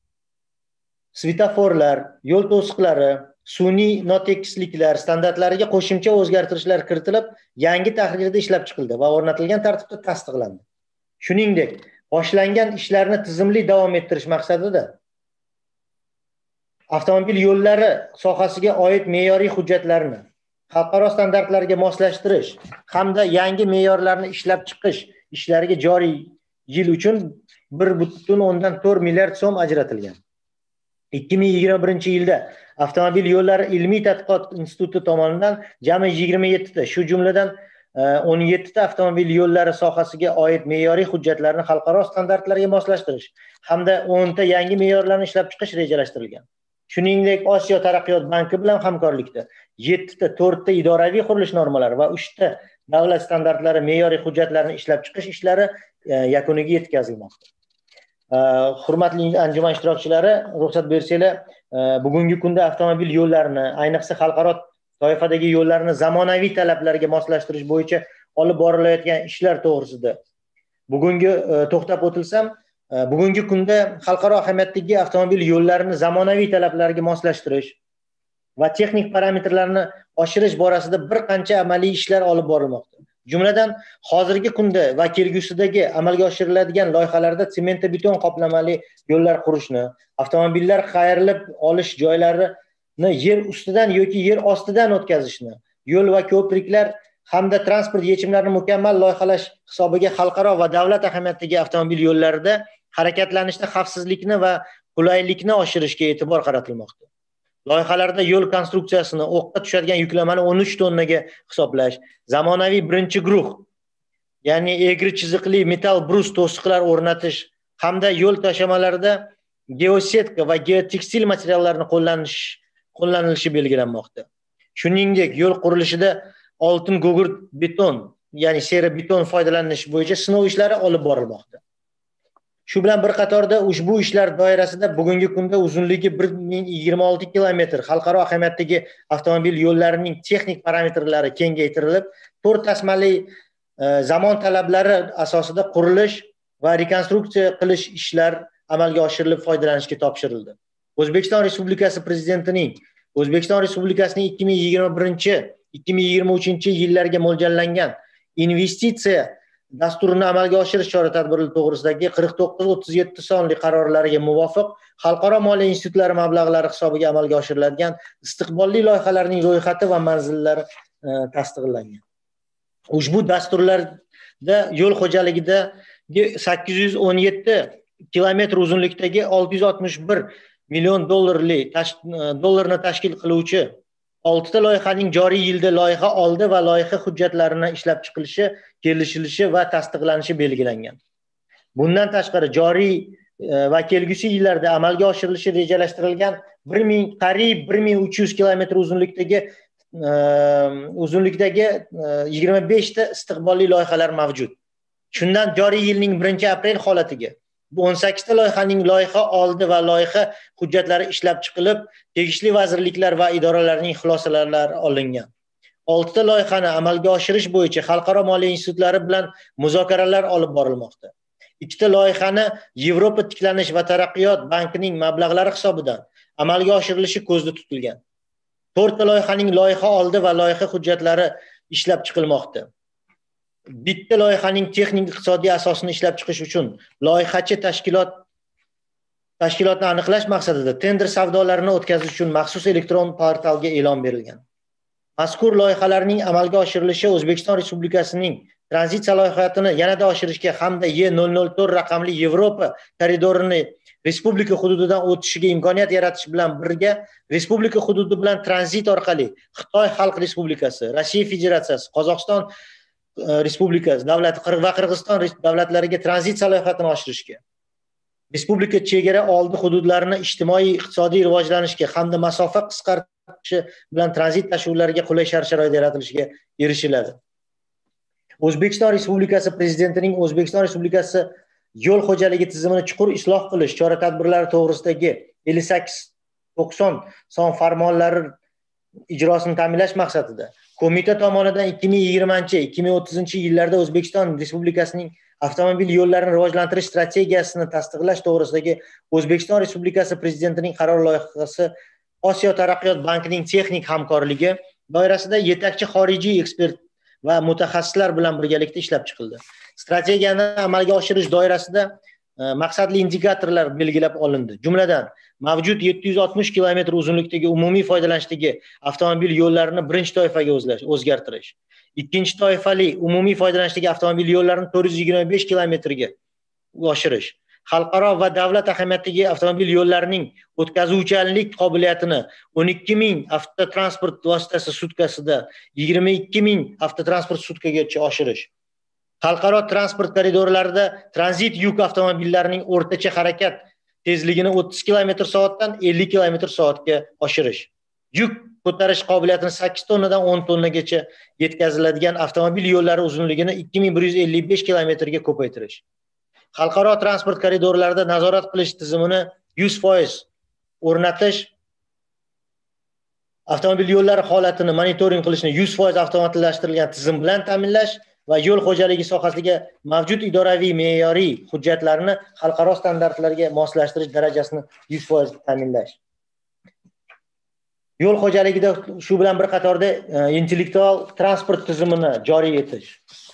svetoforlar, yo'l to'siqlari, sun'iy notekisliklar standartlariga qo'shimcha o'zgartirishlar kiritilib, yangi tahrirda ishlab chiqildi va o'rnatilgan tartibda tasdiqlandi. Shuningdek, boshlangan ishlarni tizimli davom ettirish maqsadida avtomobil yo'llari sohasiga oid me'yoriy hujjatlarni xalqaro standartlarga moslashtirish hamda yangi me'yorlarni ishlab chiqish ishlariga joriy yil uchun bir butun o'ndan to'rt milliard so'm ajratilgan. ikki ming yigirma birinchi yilda Avtomobil yo'llari ilmiy tadqiqot instituti tomonidan jami yigirma yetti ta, shu jumladan o'n yetti ta avtomobil yo'llari sohasiga oid me'yoriy hujjatlarni xalqaro standartlarga moslashtirish hamda o'n ta yangi me'yorlarni ishlab chiqish rejalashtirilgan. Shuningdek, Osiyo taraqqiyot banki bilan hamkorlikda yetti ta, to'rt ta idoraviy qurilish normalari va uch ta davlat standartlari me'yoriy hujjatlarni ishlab chiqish ishlari yakuniga yetkazilmoqda. Hurmatli anjuman ishtirokchilari, ruxsat bersanglar, bugungi kunda avtomobil yo'llarini, ayniqsa xalqaro toifadagi yo'llarni zamonaviy talablarga moslashtirish bo'yicha olib borilayotgan ishlar to'g'risida bugungi to'xtab o'tilsam, bugungi kunda xalqaro ahamiyatdagi avtomobil yo'llarini zamonaviy talablarga moslashtirish va texnik parametrlarni oshirish borasida bir qancha amaliy ishlar olib borilmoqda. Jumladan, hozirgi kunda va kelgusidagi amalga oshiriladigan loyihalarda sement beton qoplamali yo'llar qurishni, avtomobillar qayrilib olish joylarini yer ustidan yoki yer ostidan o'tkazishni, yo'l va ko'priklar hamda transport yechimlarini mukammal loyihalash hisobiga xalqaro va davlat ahamiyatidagi avtomobil yo'llarida harakatlanishda xavfsizlikni va qulaylikni oshirishga e'tibor qaratilmoqda. Loyihalarda yo'l konstruksiyasini, o'qqa tushadigan yuklamani o'n uch tonnaga hisoblash, zamonaviy birinchi guruh, ya'ni egri chiziqli metal brus to'siqlar o'rnatish hamda yo'l tashamalarida geosetka va geotekstil materiallarni qo'llanish qo'llanilishi belgilanmoqda. Shuningdek, yo'l qurilishida oltin gugurt beton, ya'ni sera beton foydalanish bo'yicha sinov ishlari olib borilmoqda. Shu bilan bir qatorda ushbu ishlar doirasida bugungi kunda uzunligi bir ming yigirma olti kilometr xalqaro ahamiyatdagi avtomobil yo'llarining texnik parametrlari kengaytirilib, to'rt tasmali zamon talablari asosida qurilish va rekonstruksiya qilish ishlar amalga oshirilib foydalanishga topshirildi. O'zbekiston Respublikasi Prezidentining O'zbekiston Respublikasining ikki ming yigirma birinchi ikki ming yigirma uchinchi yillarga mo'ljallangan investitsiya dasturini amalga oshirish chora-tadbirlari to'g'risidagi qirq to'qqiz o'ttiz yetti sonli qarorlariga muvofiq xalqaro moliya institutlari mablag'lari hisobiga amalga oshiriladigan istiqbolli loyihalarning ro'yxati va manzillari tasdiqlangan. Ushbu dasturlarda yo'l xo'jaligidagi sakkiz yuz o'n yetti kilometr uzunlikdagi olti yuz oltmish bir million dollarli dollarni tashkil qiluvchi olti ta loyihaning joriy yilda loyiha oldi va loyiha hujjatlarini ishlab chiqilishi, kelishilishi va tasdiqlanishi belgilangan. Bundan tashqari joriy va kelgusi yillarda amalga oshirilishi rejalashtirilgan bir ming qariyb bir ming uch yuz kilometr uzunlikdagi uzunlikdagi yigirma besh ta istiqbolli loyihalar mavjud. Shundan joriy yilning birinchi aprel holatiga o'n sakkiz ta loyihaning loyiha oldi va loyiha hujjatlari ishlab chiqilib, tegishli vazirliklar va idoralarning xulosalari olingan. olti ta loyihani amalga oshirish bo'yicha xalqaro moliya institutlari bilan muzokaralar olib borilmoqda. ikki ta loyihani Yevropa tiklanish va taraqqiyot bankining mablag'lari hisobidan amalga oshirilishi ko'zda tutilgan. to'rt ta loyihaning loyiha oldi va loyiha hujjatlari ishlab chiqilmoqda. bitta loyihaning texnik iqtisodiy asosini ishlab chiqish uchun loyihachi tashkilot tashkilotni aniqlash maqsadida tender savdolarini o'tkazish uchun maxsus elektron portalga e'lon berilgan. Mazkur loyihalarning amalga oshirilishi O'zbekiston Respublikasining tranzit salohiyatini yanada oshirishga hamda E nol nol to'rt raqamli Yevropa koridorini respublika hududidan o'tishiga imkoniyat yaratish bilan birga respublika hududi bilan tranzit orqali Xitoy Xalq Respublikasi, Rossiya Federatsiyasi, Qozog'iston Respublikasi davlati va Qirg'iziston davlatlariga tranzit salohiyatini oshirishga, respublika chegara oldi hududlarini ijtimoiy iqtisodiy rivojlanishga hamda masofa qisqartirishi bilan tranzit tashuvlariga qulay shart-sharoit yaratilishiga erishiladi. O'zbekiston Respublikasi Prezidentining O'zbekiston Respublikasi yo'l xo'jaligi tizimini chuqur isloh qilish chora-tadbirlari to'g'risidagi ellik sakkiz to'qson son farmonlari ijrosini ta'minlash maqsadida qo'mita tomonidan ikki ming yigirmanchi ikki ming o'ttizinchi yillarda O'zbekiston Respublikasining avtomobil yo'llarini rivojlantirish strategiyasini tasdiqlash to'g'risidagi O'zbekiston Respublikasi Prezidentining qaror loyihasi Osiyo taraqqiyot bankining texnik hamkorligi doirasida yetakchi xorijiy ekspert va mutaxassislar bilan birgalikda ishlab chiqildi. Strategiyani amalga oshirish doirasida maqsadli indikatorlar belgilab olindi. Jumladan, mavjud yetti yuz oltmish kilometr uzunlikdagi umumiy foydalanishdagi avtomobil yo'llarini birinchi toifaga o'zgartirish, ikkinchi toifali umumiy foydalanishdagi avtomobil yo'llarini to'rt yuz yigirma besh kilometrga oshirish, xalqaro va davlat ahamiyatidagi avtomobil yo'llarining o'tkazuvchanlik qobiliyatini o'n ikki ming avtotransport vositasi sutkasida yigirma ikki ming avtotransport sutkagacha oshirish, xalqaro transport koridorlarida tranzit yuk avtomobillarining o'rtacha harakat tezligini o'ttiz kilometr soatdan ellik kilometr soatga oshirish, yuk ko'tarish qobiliyatini sakkiz tonnadan o'n tonnagacha yetkaziladigan avtomobil yo'llari uzunligini ikki ming bir yuz ellik besh kilometrga ko'paytirish, xalqaro transport koridorlarida nazorat qilish tizimini yuz foiz o'rnatish, avtomobil yo'llari holatini monitoring qilishni yuz foiz avtomatlashtirilgan tizim bilan ta'minlash va yo'l xo'jaligi sohasiga mavjud idoraviy me'yoriy hujjatlarni xalqaro standartlarga moslashtirish darajasini yuz foiz ta'minlash. Yo'l xo'jaligida shu bilan bir qatorda intellektual transport tizimini joriy etish.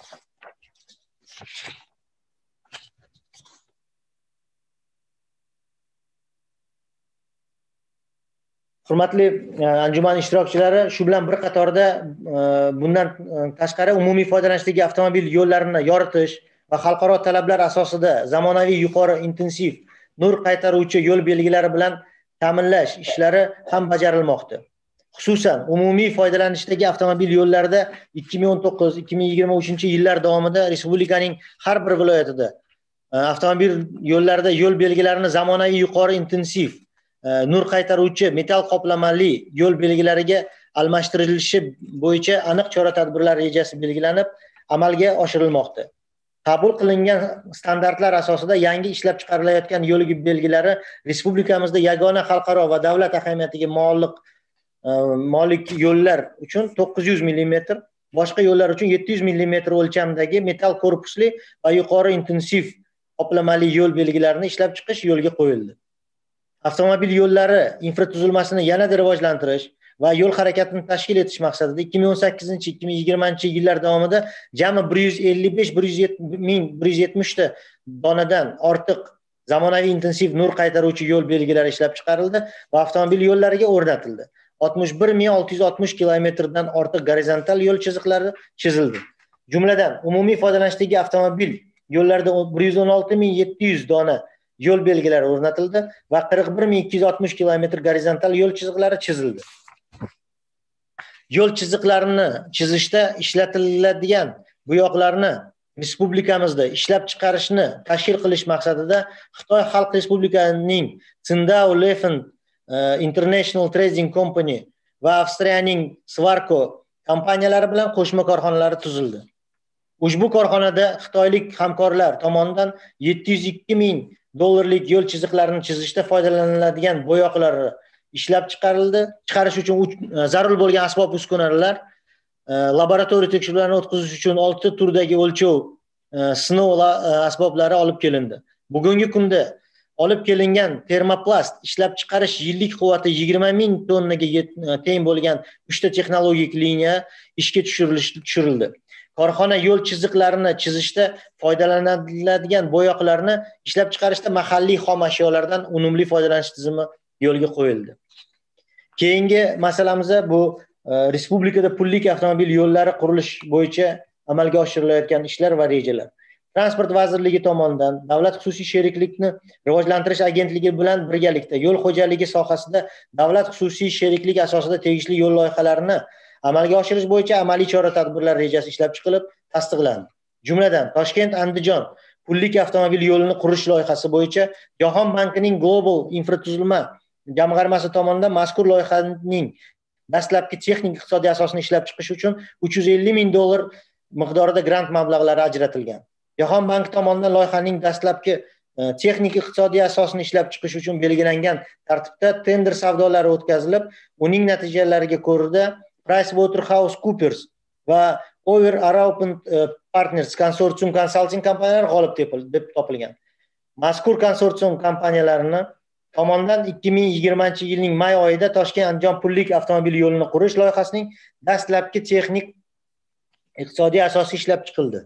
Hurmatli anjuman ishtirokchilari, shu bilan bir qatorda bundan tashqari umumiy foydalanishdagi avtomobil yo'llarini yoritish va xalqaro talablar asosida zamonaviy yuqori intensiv nur qaytaruvchi yo'l belgilari bilan ta'minlash ishlari ham bajarilmoqda. Xususan, umumiy foydalanishdagi avtomobil yo'llarida ikki ming o'n to'qqiz ikki ming yigirma uchinchi yillar davomida respublikaning har bir viloyatida avtomobil yo'llarida yo'l belgilarini zamonaviy yuqori intensiv nur qaytaruvchi metal qoplamali yo'l belgilariga almashtirilishi bo'yicha aniq chora-tadbirlar rejasi belgilanib, amalga oshirilmoqda. Qabul qilingan standartlar asosida yangi ishlab chiqarilayotgan yo'l belgilari respublikamizda yagona xalqaro va davlat ahamiyatiga molik molik yo'llar uchun to'qqiz yuz millimetr, boshqa yo'llar uchun yetti yuz millimetr o'lchamdagi metal korpusli va yuqori intensiv qoplamali yo'l belgilarini ishlab chiqish yo'lga qo'yildi. Avtomobil yo'llari infratuzilmasini yanada rivojlantirish va yo'l harakatini tashkil etish maqsadida ikki ming o'n sakkizinchi ikki ming yigirmanchi yillar davomida jami bir yuz ellik besh ming bir yuz yetmish ta donadan ortiq zamonaviy intensiv nur qaytaruvchi yo'l belgilari ishlab chiqarildi va avtomobil yo'llariga o'rnatildi. oltmish bir ming olti yuz oltmish kilometrdan ortiq gorizontal yo'l chiziqlari chizildi. Jumladan, umumiy foydalanishdagi avtomobil yo'llarida bir yuz o'n olti ming yetti yuz dona yo'l belgilari o'rnatildi va qirq bir ming ikki yuz oltmish kilometr gorizontal yo'l chiziqlari chizildi. Yo'l chiziqlarini chizishda ishlatiladigan bo'yoqlarni respublikamizda ishlab chiqarishni tashkil qilish maqsadida Xitoy Xalq Respublikasining Tsingtao Lefen International Trading Company va Avstriyaning Svarko kompaniyalari bilan qo'shma korxonalari tuzildi. Ushbu korxonada xitoylik hamkorlar tomonidan yetti yuz ikki ming dollarlik yo'l chiziqlarini chizishda foydalaniladigan bo'yoqlar ishlab chiqarildi. Chiqarish uchun zarur bo'lgan asbob-uskunalar, laboratoriya tekshiruvlarini o'tkazish uchun olti turdagi o'lchov sinov asboblari olib kelindi. Bugungi kunda olib kelingan termoplast ishlab chiqarish yillik quvvati yigirma ming tonnaga teng bo'lgan uchta texnologik liniya ishga tushirildi. korxona yo'l chiziqlarini chizishda foydalaniladigan bo'yoqlarni ishlab chiqarishda mahalliy xom ashyolardan unumli foydalanish tizimi yo'lga qo'yildi. Keyingi masalamiz bu respublikada pullik avtomobil yo'llari qurilish bo'yicha amalga oshirilayotgan ishlar va rejalar. Transport vazirligi tomonidan davlat xususiy sheriklikni rivojlantirish agentligi bilan birgalikda yo'l xo'jaligi sohasida davlat xususiy sheriklik asosida tegishli yo'l loyihalarini amalga oshirish bo'yicha amaliy chora-tadbirlar rejasi ishlab chiqilib, tasdiqlandi. Jumladan, Toshkent-Andijon pullik avtomobil yo'lini qurish loyihasi bo'yicha Jahon bankining Global infratuzilma jamg'armasi tomonidan mazkur loyihaning dastlabki texnik iqtisodiy asosini ishlab chiqish uchun uch yuz ellik ming dollar miqdorida grant mablag'lari ajratilgan. Jahon banki tomonidan loyihaning dastlabki texnik iqtisodiy asosini ishlab chiqish uchun belgilangan tartibda tender savdolari o'tkazilib, uning natijalariga ko'ra PricewaterhouseCoopers va Over Araucan Partners konsorsium konsalting kompaniyalari g'olib deb topilgan. Mazkur konsorsium kompaniyalarini tomonidan ikki ming yigirmanchi yilning may oyida Toshkent-Andijon pullik avtomobil yo'lini qurish loyihasining dastlabki texnik iqtisodiy asosi ishlab chiqildi.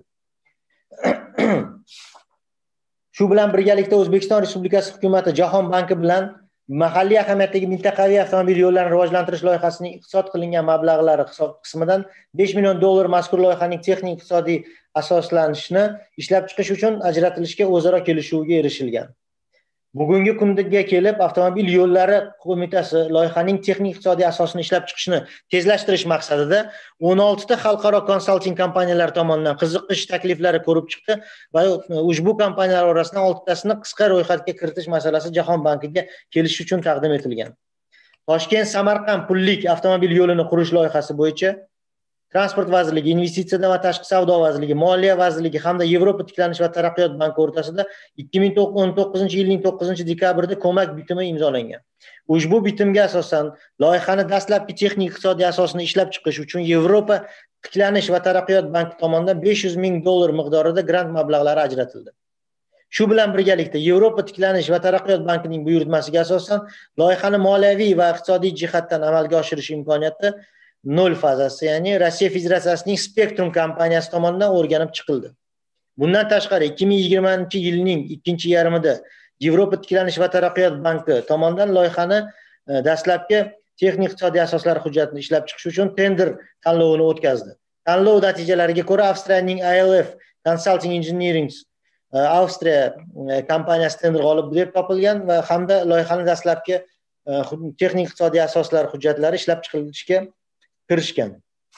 Shu bilan birgalikda O'zbekiston Respublikasi hukumati Jahon banki bilan mahalliy ahamiyatdagi mintaqaviy avtomobil yo'llarini rivojlantirish loyihasining iqtisod qilingan mablag'lari hisob qismidan besh million dollar mazkur loyihaning texnik iqtisodiy asoslanishini ishlab chiqish uchun ajratilishga o'zaro kelishuvga erishilgan. Bugungi kunga kelib avtomobil yo'llari qo'mitasi loyihaning texnik iqtisodiy asosini ishlab chiqishni tezlashtirish maqsadida o'n olti ta xalqaro konsalting kompaniyalar tomonidan qiziqish takliflari ko'rib chiqdi va ushbu kompaniyalar orasidan olti tasini qisqa ro'yxatga kiritish masalasi Jahon bankiga kelish uchun taqdim etilgan. Toshkent-Samarqand pullik avtomobil yo'lini qurish loyihasi bo'yicha Transport vazirligi, Investitsiyalar va tashqi savdo vazirligi, Moliya vazirligi hamda Yevropa tiklanish va taraqqiyot banki o'rtasida ikki ming o'n to'qqizinchi yilning to'qqizinchi dekabrida ko'mak bitimi imzolangan. Ushbu bitimga asosan loyihani dastlabki texnik iqtisodiy asosini ishlab chiqish uchun Yevropa tiklanish va taraqqiyot banki tomonidan besh yuz ming dollar miqdorida grant mablag'lari ajratildi. Shu bilan birgalikda Yevropa tiklanish va taraqqiyot bankining buyurtmasiga asosan loyihani moliyaviy va iqtisodiy jihatdan amalga oshirish imkoniyati nol fazasi, ya'ni Rossiya Federatsiyasining Spektrum kompaniyasi tomonidan o'rganib chiqildi. Bundan tashqari ikki ming yigirmanchi yilning ikkinchi yarmida Yevropa tiklanish va taraqqiyot banki tomonidan loyihani dastlabki texnik iqtisodiy asoslari hujjatini ishlab chiqish uchun tender tanlovini o'tkazdi. Tanlov natijalariga ko'ra Avstriyaning I L F Consulting Engineering Avstriya kompaniyasi tender g'olibi deb topilgan va hamda loyihaning dastlabki texnik iqtisodiy asoslari hujjatlari ishlab chiqilishga kirishgan.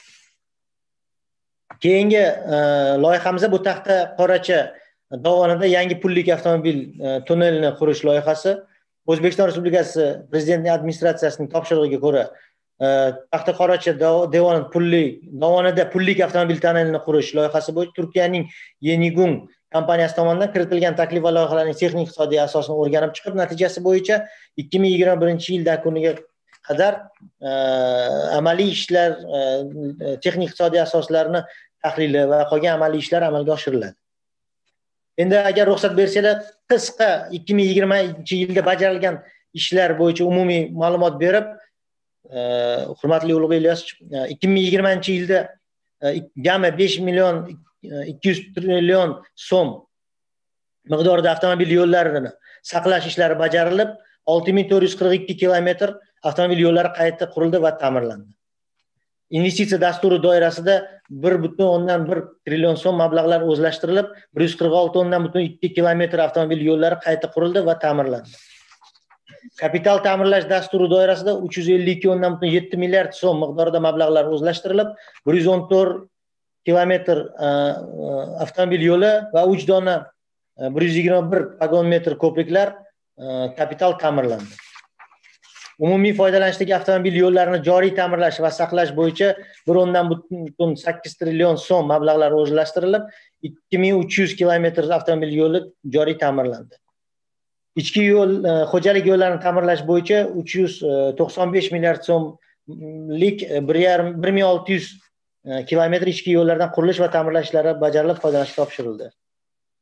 Keyingi loyihamizda bu taxta qoracha dovonida yangi pullik avtomobil tunnelini qurish loyihasi O'zbekiston Respublikasi Prezidentining administratsiyasining topshirig'iga ko'ra taxta qoracha dovon pullik dovonida pullik avtomobil tunnelini qurish loyihasi bo'yicha Turkiyaning Yenigung kompaniyasi tomonidan kiritilgan taklif va loyihalarning texnik iqtisodiy asosini o'rganib chiqib, natijasi bo'yicha ikki ming yigirma birinchi yil yakuniga qadar amaliy ishlar, texnik iqtisodiy asoslarni tahlili va qolgan amaliy ishlar amalga oshiriladi. Endi agar ruxsat bersanglar, qisqa ikki ming yigirmanchi yilda bajarilgan ishlar bo'yicha umumiy ma'lumot berib, hurmatli Ulug'bek Ilyosovich, ikki ming yigirmanchi yilda jami besh million ikki yuz trillion so'm miqdorida avtomobil yo'llarini saqlash ishlari bajarilib, olti ming to'rt yuz qirq ikki kilometr avtomobil yo'llari qayta qurildi va ta'mirlandi. Investitsiya dasturi doirasida bir butun o'ndan bir trillion so'm mablag'lar o'zlashtirilib, bir yuz qirq olti o'ndan butun ikki kilometr avtomobil yo'llari qayta qurildi va ta'mirlandi. Kapital ta'mirlash dasturi doirasida uch yuz ellik ikki o'ndan butun yetti milliard so'm miqdorida mablag'lar o'zlashtirilib, bir yuz o'n to'rt kilometr avtomobil yo'li va uch dona bir yuz yigirma bir vagon metr ko'priklar kapital ta'mirlandi. Umumiy foydalanishdagi avtomobil yo'llarini joriy ta'mirlash va saqlash bo'yicha bir o'ndan butun sakkiz trillion so'm mablag'lar o'zlashtirilib, ikki ming uch yuz kilometr avtomobil yo'li joriy ta'mirlandi. Ichki yo'l xo'jalik yo'llarini ta'mirlash bo'yicha uch yuz to'qson besh milliard so'mlik bir ming olti yuz kilometr ichki yo'llardan qurilish va ta'mirlash ishlari bajarilib foydalanishga topshirildi.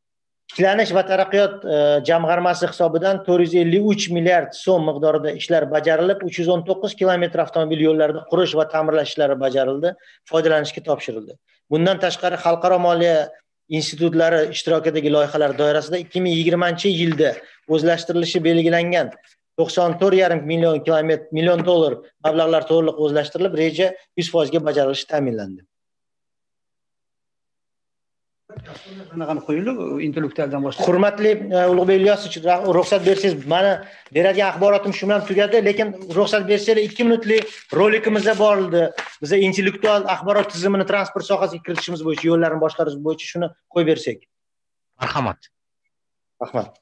tiklanish va taraqqiyot jamg'armasi hisobidan to'rt yuz ellik uch milliard so'm miqdorida ishlar bajarilib, uch yuz o'n to'qqiz kilometr avtomobil yo'llarini qurish va ta'mirlash ishlari bajarildi, foydalanishga topshirildi. Bundan tashqari xalqaro moliya institutlari ishtirokidagi loyihalar doirasida ikki ming yigirmanchi yilda o'zlashtirilishi belgilangan to'qson to'rt yarim million kilometr million dollar mablag'lar to'liq o'zlashtirilib, reja yuz foiz ga bajarilishi ta'minlandi. Hurmatli Ulug'bek Ilyosovich, ruxsat bersangiz, mana beradigan axborotim shu bilan tugadi, lekin ruxsat bersanglar ikki minutlik rolikimizda bor edi. Biz intellektual axborot tizimini transport sohasiga kiritishimiz bo'yicha, yo'llarni boshqarish bo'yicha shuni qo'yib bersak. Marhamat. Rahmat.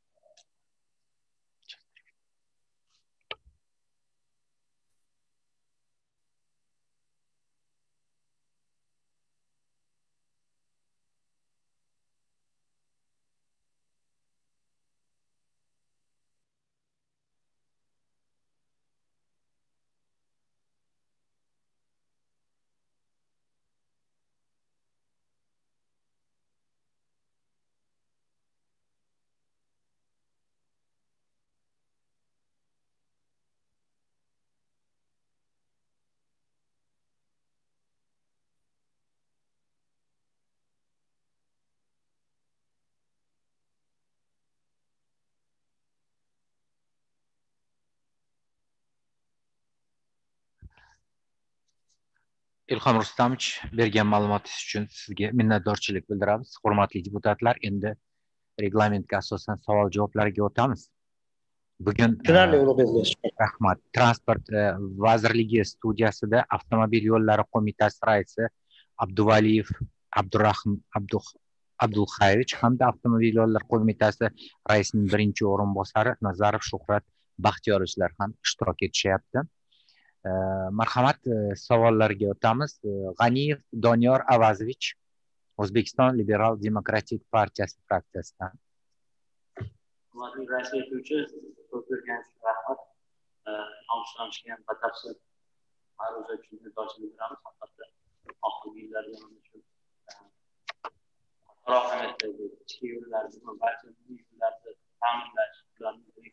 Ilhom Rustamovich bergan ma'lumotingiz uchun sizga minnatdorchilik bildiramiz. Hurmatli deputatlar, endi reglamentga asosan savol-javoblarga o'tamiz. Bugun Tushunarli Ulug'bek. Rahmat. Transport vazirligi studiyasida avtomobil yo'llari qo'mitasi raisi Abduvaliyev Abdurahim Abdulxayevich hamda avtomobil yo'llari qo'mitasi raisining birinchi o'rinbosari Nazarov Shuhrat Baxtiyorovich ham ishtirok etishyapti. Marhamat, savollarga o'tamiz. G'aniyev Doniyor Avazovich, O'zbekiston Liberal Demokratik partiyasi fraksiyasidan. Hurmatli rais etuvchi, so'z berganingiz uchun rahmat. Alqishlanishgan batafsil ma'ruza uchun minnatdorchilik bildiramiz. Albatta, oxirgi yillarda mana shu xalqaro ahamiyatdagi ichki yo'llarni, barcha yo'llarni ta'minlash, ularni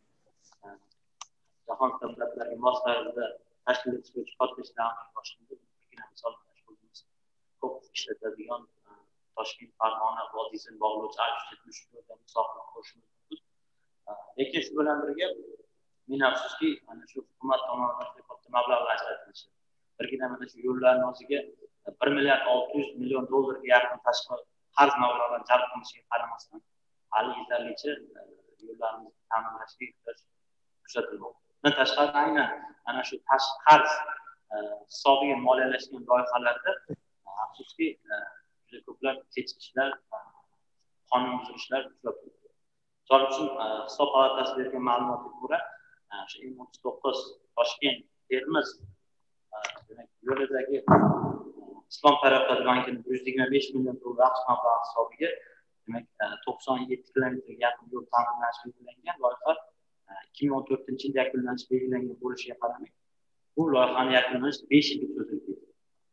jahon standartlariga mos tarzda tashkil etish bo'yicha katta ishlar amalga oshirildi. Birgina misol qo'yamiz. Ko'p ishlatadigan Toshkent Farg'ona vodiysini bog'lovchi A uch yuz yetmish uchdan musofaga qo'shildi. Lekin shu bilan birga men afsuski mana shu hukumat tomonidan katta mablag'lar ajratilishi. Birgina mana shu yo'llarning o'ziga bir milliard olti yuz million dollarga yaqin tashqi qarz mablag'lar jalb qilinishiga qaramasdan hali yetarlicha yo'llarni ta'minlashga ehtiyoj kuzatilmoqda. Bundan tashqari aynan ana shu tashqi qarz hisobiga moliyalashgan loyihalarda afsuski juda ko'plab kechikishlar, qonun buzilishlar kuzatildi. Misol uchun hisob palatasi bergan ma'lumotga ko'ra, o'sha M o'ttiz to'qqiz Toshkent Termiz yo'lidagi Islom taraqqiyot bankining yuz yigirma besh million dollar aqsh mablag'i hisobiga demak to'qson yetti kilometrga yaqin yo'l ta'mirlash belgilangan loyiha ikki ming o'n to'rtinchi yilda yakunlanishi belgilangan bo'lishiga qaramay, bu loyihani yakunlanish besh yilga cho'zilib ketdi.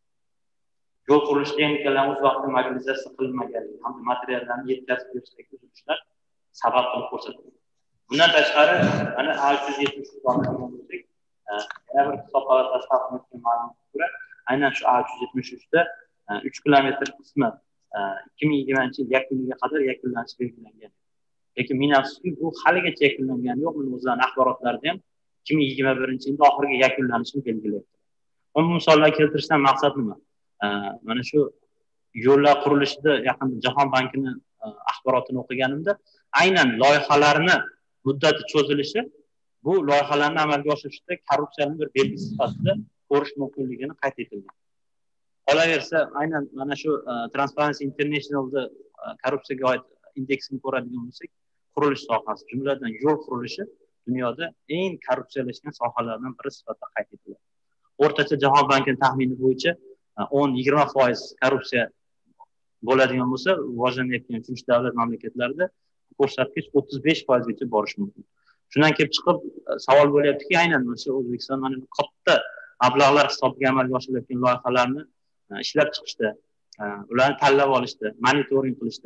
Yo'l qurilish texnikalari o'z vaqtida mobilizatsiya qilinmaganligi hamda materiallarni yetkazib berishdagi uzilishlar sabab qilib ko'rsatildi. Bundan tashqari, ana A uch yuz yetmish uchdan bo'lsak, yana bir hisob palatasi taqdim etgan ma'lumotga ko'ra, aynan shu A uch yuz yetmish uchda uch kilometr qismi ikki ming yigirmanchi yil yakuniga qadar yakunlanishi belgilangan. Lekin men afsuski bu haligacha yakunlangani yo'q. Men o'zlaring axborotlarida ham ikki ming yigirma birinchi yilda oxiriga yakunlanishini belgilayapti. Uni misollar keltirishdan maqsad nima? Mana shu yo'llar qurilishida yaqinda Jahon bankini axborotini o'qiganimda, aynan loyihalarni muddati cho'zilishi bu loyihalarni amalga oshirishda korrupsiyaning bir belgisi sifatida ko'rish mumkinligini qayd etilgan. Qolaversa, aynan mana shu Transparency International'da korrupsiyaga oid indeksini ko'radigan bo'lsak, qurilish sohasi, jumladan yo'l qurilishi dunyoda eng korrupsiyalashgan sohalardan biri sifatida qayd etiladi. O'rtacha Jahon bankining taxmini bo'yicha o'n yigirma foiz korrupsiya bo'ladigan bo'lsa, rivojlanayotgan uchinchi davlat mamlakatlarida ko'rsatkich o'ttiz besh foizgacha borishi mumkin. Shundan kelib chiqib savol bo'lyaptiki, aynan o'sha O'zbekiston mana katta mablag'lar hisobiga amalga oshirilayotgan loyihalarni ishlab chiqishda, ularni tanlab olishda, monitoring qilishda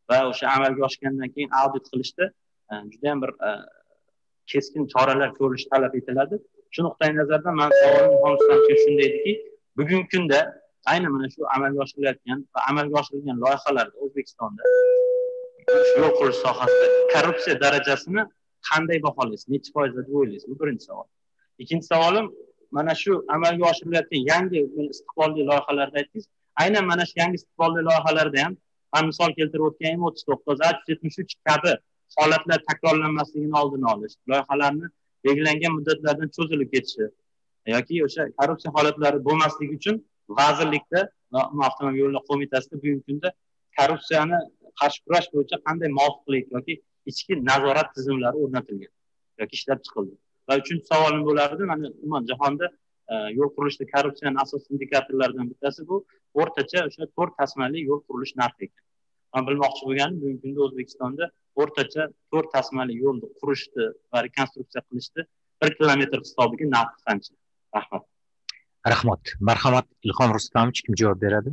va o'sha amalga oshgandan keyin audit qilishda juda ham bir keskin choralar ko'rish talab etiladi. Shu nuqtai nazardan men savolim Xonusdan shunday ediki, bugungi kunda aynan mana shu amalga oshirilayotgan va amalga oshirilgan loyihalarda O'zbekistonda yo'l qurish sohasida korrupsiya darajasini qanday baholaysiz? Necha foizda deb o'ylaysiz? Bu birinchi savol. Ikkinchi savolim, mana shu amalga oshirilayotgan yangi istiqbolli loyihalarda aytdingiz. Aynan mana shu yangi istiqbolli loyihalarda ham men misol keltirib o'tganim o'ttiz to'qqiz yuz yetmish uch kabi holatlar takrorlanmasligini oldini olish, loyihalarni belgilangan muddatlardan cho'zilib ketishi yoki o'sha korrupsiya holatlari bo'lmasligi uchun vazirlikda va avtomobil yo'llar qo'mitasida bugungi kunda korrupsiyani qarshi kurash bo'yicha qanday muvofiqlik yoki ichki nazorat tizimlari o'rnatilgan yoki ishlab chiqildi. Va uchinchi savolim bo'lardi, mana umuman jahonda yo'l qurilishida korrupsiyaning asosiy indikatorlaridan bittasi bu o'rtacha o'sha to'rt tasmali yo'l qurilish narxi ekan. Men bilmoqchi bo'lganim, bugungi kunda O'zbekistonda o'rtacha to'rt tasmali yo'lni qurishni va rekonstruksiya qilishni bir kilometr hisobiga narxi qancha? Rahmat. Rahmat. Marhamat, Ilhom Rustomovich kim javob beradi?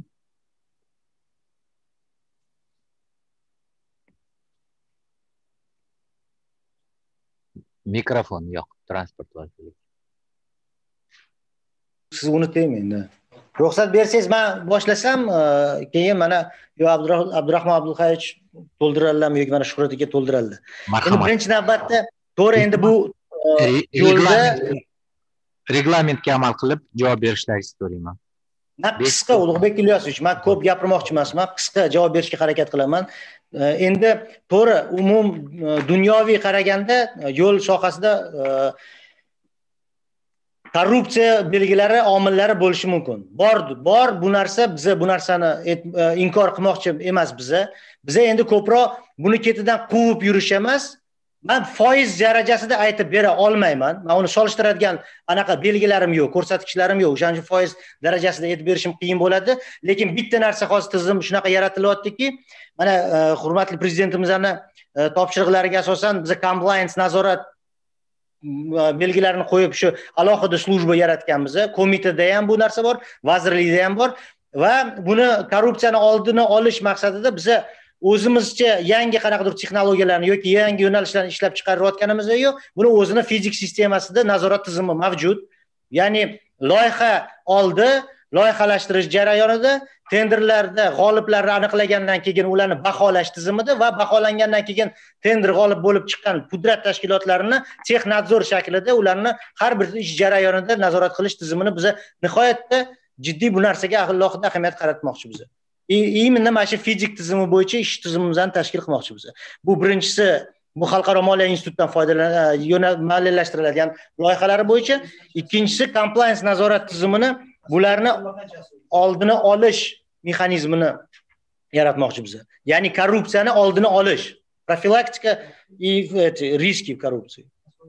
Mikrofon yo'q, transport vazirligi. Siz unutmayman. Ruxsat bersangiz men boshlasam, keyin mana yo Abdurahmon Abdulhayevich to'ldiradilarmi yoki mana Shuhrat aka to'ldiradi. Endi birinchi navbatda to'g'ri endi bu yo'lda reglamentga amal qilib javob berishlaringizni so'rayman. Men qisqa Ulug'bek Ilyosovich, men ko'p gapirmoqchi emasman, qisqa javob berishga harakat qilaman. Endi to'g'ri umum dunyoviy qaraganda yo'l sohasida korrupsiya belgilari, omillari bo'lishi mumkin. Bor, bor bu narsa, biz bu narsani inkor qilmoqchi emas biza. Biza endi ko'proq buni ketidan quvib yurish emas, men foiz darajasida aytib bera olmayman. Men uni solishtiradigan anaqa belgilarim yo'q, ko'rsatkichlarim yo'q. O'shaning uchun foiz darajasida aytib berishim qiyin bo'ladi. Lekin bitta narsa hozir tizim shunaqa yaratilyaptiki, mana hurmatli prezidentimizning topshiriqlariga asosan biz compliance nazorat belgilarini qo'yib shu alohida slujba yaratganmiz. Qo'mitada ham bu narsa bor, vazirlikda ham bor va buni korrupsiyani oldini olish maqsadida biz o'zimizcha yangi qanaqadir texnologiyalarni yoki yangi yo'nalishlarni ishlab chiqarayotganimiz yo'q. Buni o'zini fizik sistemasida nazorat tizimi mavjud. Ya'ni loyiha oldi, loyihalashtirish jarayonida tenderlarda g'oliblarni aniqlagandan keyin ularni baholash tizimida va baholangandan keyin tender g'olib bo'lib chiqqan pudrat tashkilotlarini texnadzor shaklida ularni har bir ish jarayonida nazorat qilish tizimini biz nihoyatda jiddiy bu narsaga alohida ahamiyat qaratmoqchi biz. Именно mana shu fizik tizimi bo'yicha ish tizimimizni tashkil qilmoqchi biz. Bu birinchisi bu xalqaro moliya institutidan foydalanib moliyalashtiriladigan loyihalari bo'yicha, ikkinchisi compliance nazorat tizimini bularni oldini olish mexanizmini yaratmoqchi biz. Ya'ni korrupsiyani oldini olish, profilaktika riski korrupsiya.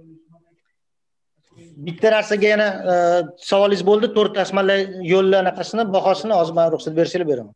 Bitta narsaga yana savolingiz bo'ldi, to'rt tasmali yo'llar anaqasini bahosini hozir men ruxsat bersanglar beraman.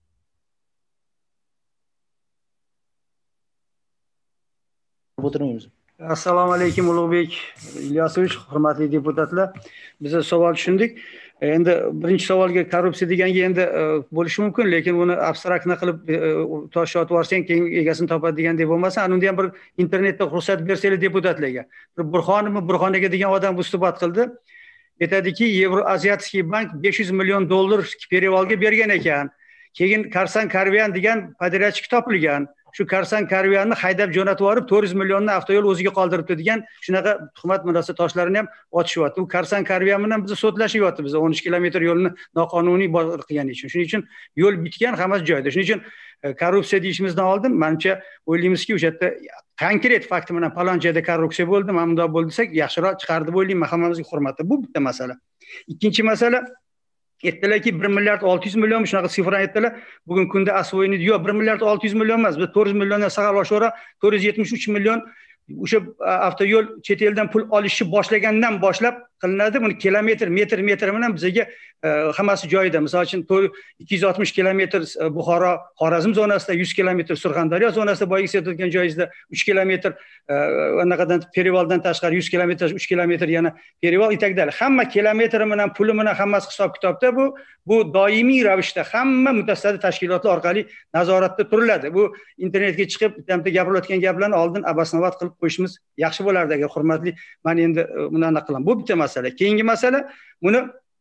Assalomu alaykum Ulug'bek Ilyosovich, hurmatli deputatlar. Biz savol tushundik. Endi birinchi savolga korrupsiya deganga endi bo'lishi mumkin, lekin uni abstraktna qilib tosh otib yuborsang keyin egasini topadi degandek bo'lmasa, unda ham bir internetda ruxsat bersanglar deputatlarga. Bir Burxonovmi, Burxon aka degan odam suhbat qildi. Aytadiki, Yevroaziyatskiy bank besh yuz million dollar Perivalga bergan ekan. Keyin Karsan Karvian degan poderachik topilgan. Shu Karsan Karvianni haydab jo'natib yuborib to'rt yuz millionni avtoyo'l o'ziga qoldiribdi degan shunaqa tuhmat murosa toshlarini ham otishyapti. U Karsan Karvian bilan biz sudlashyapti. Biz o'n uch kilometr yo'lni noqonuniy qilgani uchun. Shuning uchun yo'l bitgan, hammasi joyida. Shuning uchun korrupsiya deyishimizdan oldin menimcha o'ylaymizki, o'sha yerda konkret fakt bilan falon joyda korrupsiya bo'ldi, mana bunday bo'ldi desak, yaxshiroq chiqardi deb o'ylayman. Hammamizga hurmatli. Bu bitta masala. Ikkinchi masala, aytdilarki bir milliard olti yuz million shunaqa sifrani aytdilar. Bugun kunda asvoyini yo'q, bir milliard olti yuz million emas, biz to'rt yuz milliondan sag'al oshaverib, to'rt yuz yetmish uch million o'sha avtoyo'l chet eldan pul olishni boshlagandan boshlab qilinadi. Buni kilometr, metr, metr bilan bizga hammasi joyida. Misol uchun ikki yuz oltmish kilometr Buxoro, Xorazm zonasida, yuz kilometr Surxondaryo zonasida boyagi aytayotgan joyingizda uch kilometr anaqadan Perivoldan tashqari yuz kilometr, uch kilometr yana Perivol itakdali. Hamma kilometri bilan, puli bilan hammasi hisob-kitobda bu bu doimiy ravishda hamma mutasaddi tashkilotlar orqali nazoratda turiladi. Bu internetga chiqib, bitta gapirayotgan gaplarni oldin abasnovat qilib qo'yishimiz yaxshi bo'lardi agar hurmatli. Men endi buni aniq qilaman. Bu bitta masala. Keyingi masala buni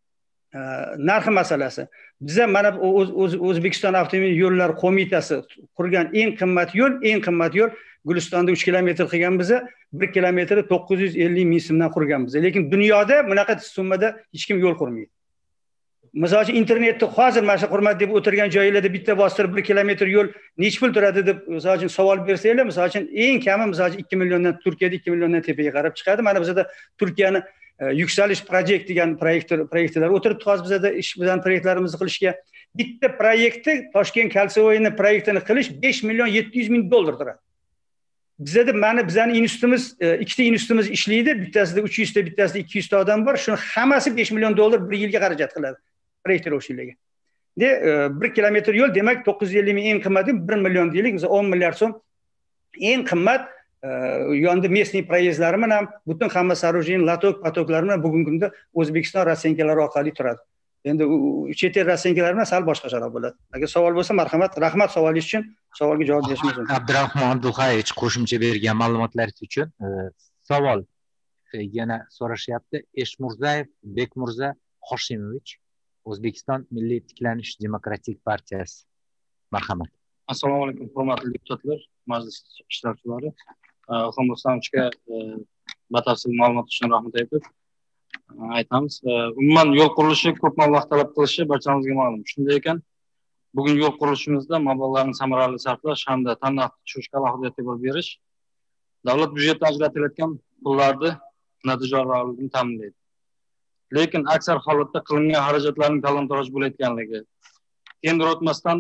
narxi masalasi. Biza mana O'zbekiston avtomobil yo'llari qo'mitasi qurgan eng qimmat yo'l, eng qimmat yo'l Gulistonda uch kilometr qilgan biza bir kilometri to'qqiz yuz ellik ming so'mdan qurgan biza. Lekin dunyoda bunaqa summada hech kim yo'l qurmaydi. Misol uchun internetda hozir mana shu hurmat deb o'tirgan joylarda bitta bostirib bir kilometr yo'l nech pul turadi deb misol uchun savol bersanglar, misol uchun eng kami misol uchun ikki milliondan Turkiyada ikki milliondan tepaga qarab chiqadi. Mana bizda Turkiyani Yuksalish proyekt degan proyektlar proyektlar o'tiribdi hozir bizda ish bilan proyektlarimizni qilishga. Bitta proyektni Toshkent Kalsovoyni proyektini qilish besh million yetti yuz ming dollar turadi. Bizda mana bizning institutimiz ikkita institutimiz ishlaydi. Bittasida uch yuz ta, bittasida ikki yuz ta odam bor. Shuni hammasi besh million dollar bir yilga xarajat qiladi. Proyektировщиlarga. De bir kilometr yo'l demak to'qqiz yuz ellik ming eng qimmati bir million deylik, mesela o'n milliard so'm eng qimmat yondi местный проездlari bilan butun hamma сооружение, latok, patoklari bilan bugungi kunda O'zbekiston rassenkalari orqali turadi. Endi chet el rassenkalari bilan sal boshqacharoq bo'ladi. Agar savol bo'lsa marhamat, rahmat savolingiz uchun. Savolga javob berishimiz mumkin. Abdurahmon Abduxayevich qo'shimcha bergan ma'lumotlaringiz uchun savol yana so'rashyapti. Eshmurzayev Bekmurza Hoshimovich, O'zbekiston Milliy tiklanish demokratik partiyasi. Marhamat. Assalomu alaykum, hurmatli deputatlar, majlis ishtirokchilari. Ilhom Rustamovichga batafsil ma'lumot uchun rahmat aytib aytamiz. Umuman yo'l qurilishi ko'p mablag' talab qilishi barchamizga ma'lum. Shunday ekan, bugun yo'l qurilishimizda mablag'larni samarali sarflash hamda ta'minot tushirishga alohida e'tibor berish davlat byudjetidan ajratilayotgan pullarni natijadorligini ta'minlaydi. Lekin aksar holatda qilingan xarajatlarning talon-toroj bo'layotganligi, tender o'tmasdan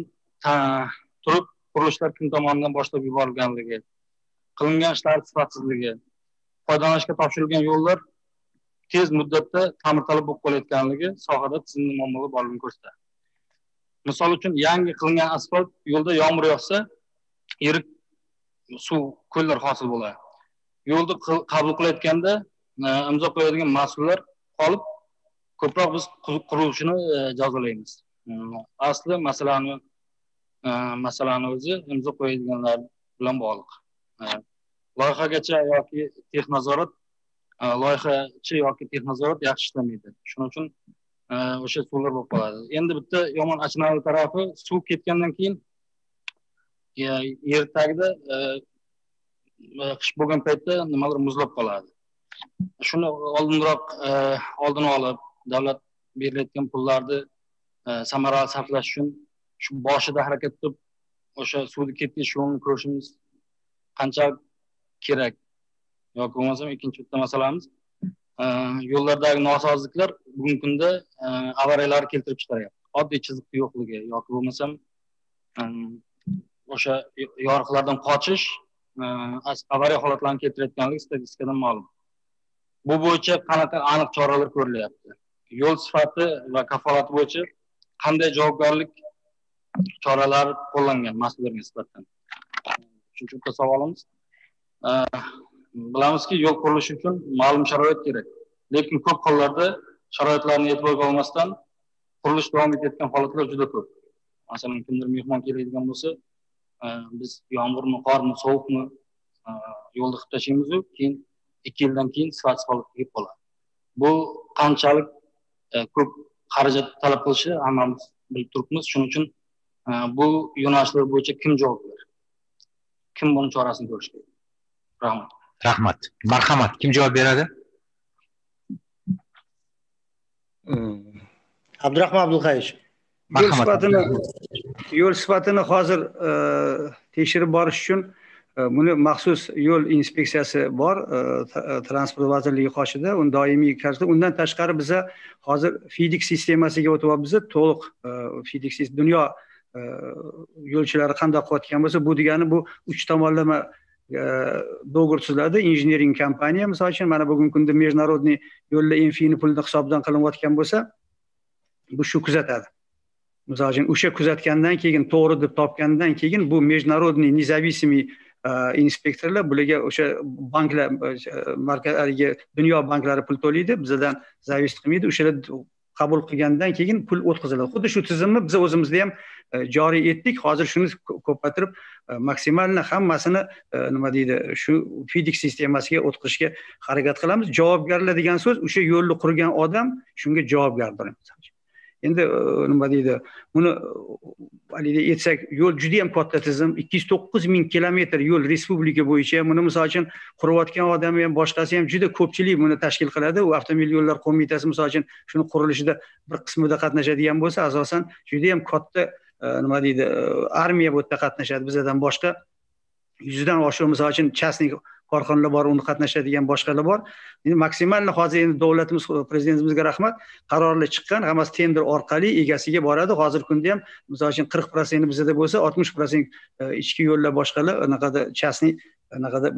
turib qurilishlar kim tomonidan boshlab yuborilganligi, qilingan ishlar sifatsizligi, foydalanishga topshirilgan yo'llar tez muddatda ta'mirtalab bo'lib qolayotganligi sohada tizimli muammolar borligini ko'rsatadi. Misol uchun yangi qilingan asfalt yo'lda yomg'ir yog'sa, yirik suv ko'llar hosil bo'ladi. Yo'lni qabul qilayotganda imzo qo'yadigan mas'ullar qolib, ko'proq biz qurilishini jazolaymiz. Asli masalani masalani o'zi imzo qo'yadiganlar bilan bog'liq. Loyihagacha yoki texnazorat loyihachi yoki texnazorat yaxshi ishlamaydi. Shuning uchun o'sha suvlar bo'lib qoladi. Endi bitta yomon achinarli tarafi, suv ketgandan keyin yer tagida qish bo'lgan paytda nimalar muzlab qoladi. Shuni oldinroq oldini olib, davlat berilayotgan pullarni samarali sarflash uchun shu boshida harakat qilib o'sha suvni ketish yo'lini ko'rishimiz qancha kerak. Yoki bo'lmasam ikkinchi bitta masalamiz, yo'llardagi nosozliklar bugungi kunda avariyalar keltirib chiqaryapti. Oddiy chiziqni yo'qligi yoki bo'lmasam o'sha yoriqlardan qochish avariya holatlarini keltirayotganligi statistikadan ma'lum. Bu bo'yicha qanaqa aniq choralar ko'rilyapti? Yo'l sifati va kafolati bo'yicha qanday javobgarlik choralari qo'llangan mas'ullarga nisbatan? Uchinchi bitta savolimiz. Bilamizki, yo'l qurilishi uchun ma'lum sharoit kerak. Lekin ko'p hollarda sharoitlarni e'tiborga olmasdan qurilish davom etayotgan holatlar juda ko'p. Masalan, kimdir mehmon keladigan bo'lsa, biz yomg'irmi, qormi, sovuqmi yo'lda qilib tashlaymiz-ku, keyin ikki yildan keyin sifatsiz holatga kelib qoladi. Bu qanchalik ko'p xarajat talab qilishi hammamiz bilib turibmiz. Shuning uchun bu yo'nalishlar bo'yicha kim javobgar? Kim buni chorasini ko'rishi kerak? Rahmat. Rahmat. Marhamat, kim javob beradi? Abdurahmon Abduxayevich. Yo'l sifatini yo'l sifatini hozir tekshirib borish uchun buni maxsus yo'l inspeksiyasi bor, transport vazirligi qoshida, uni doimiy karsda. Undan tashqari biza hozir FIDIC sistemasiga o'tyapmiz. To'liq FIDIC dunyo yo'lchilari qanday qilayotgan bo'lsa, bu degani bu uch tomonlama do'g'ri tuziladi. Injiniring kompaniya misol uchun mana bugungi kunda международный yo'lda infini pulni hisobidan qilinayotgan bo'lsa, bu shu kuzatadi. Misol uchun o'sha kuzatgandan keyin to'g'ri deb topgandan keyin bu международный независимый inspektorlar bularga o'sha banklar markaziy dunyo banklari pul to'laydi, bizdan zavist qilmaydi. O'shalar qabul qilgandan keyin pul o'tkaziladi. Xuddi shu tizimni biz o'zimizda ham joriy etdik. Hozir shuni ko'paytirib maksimalni hammasini nima deydi, shu FIDIC sistemasiga o'tkazishga harakat qilamiz. Javobgarlar degan so'z o'sha yo'lni qurgan odam shunga javobgardir. Endi nima deydi, buni haligi aytsak, yo'l juda ham katta tizim, ikki yuz to'qqiz ming kilometr yo'l respublika bo'yicha. Buni misol uchun qurayotgan odami ham boshqasi ham juda ko'pchilik buni tashkil qiladi. U avtomobil yo'llar qo'mitasi misol uchun shuni qurilishida bir qismida qatnashadigan bo'lsa, asosan juda ham katta nima deydi, armiya bu yerda qatnashadi. Bizdan boshqa yuzdan oshiq misol uchun частный korxonalar bor, uni qatnashadigan boshqalar bor. Endi maksimalni hozir endi davlatimiz, prezidentimizga rahmat, qarorlar chiqqan, hammasi tender orqali egasiga boradi. Hozir kunda ham misol uchun qirq foiz bizda bo'lsa, oltmish foiz ichki yo'llar boshqalar, anaqada частный, anaqada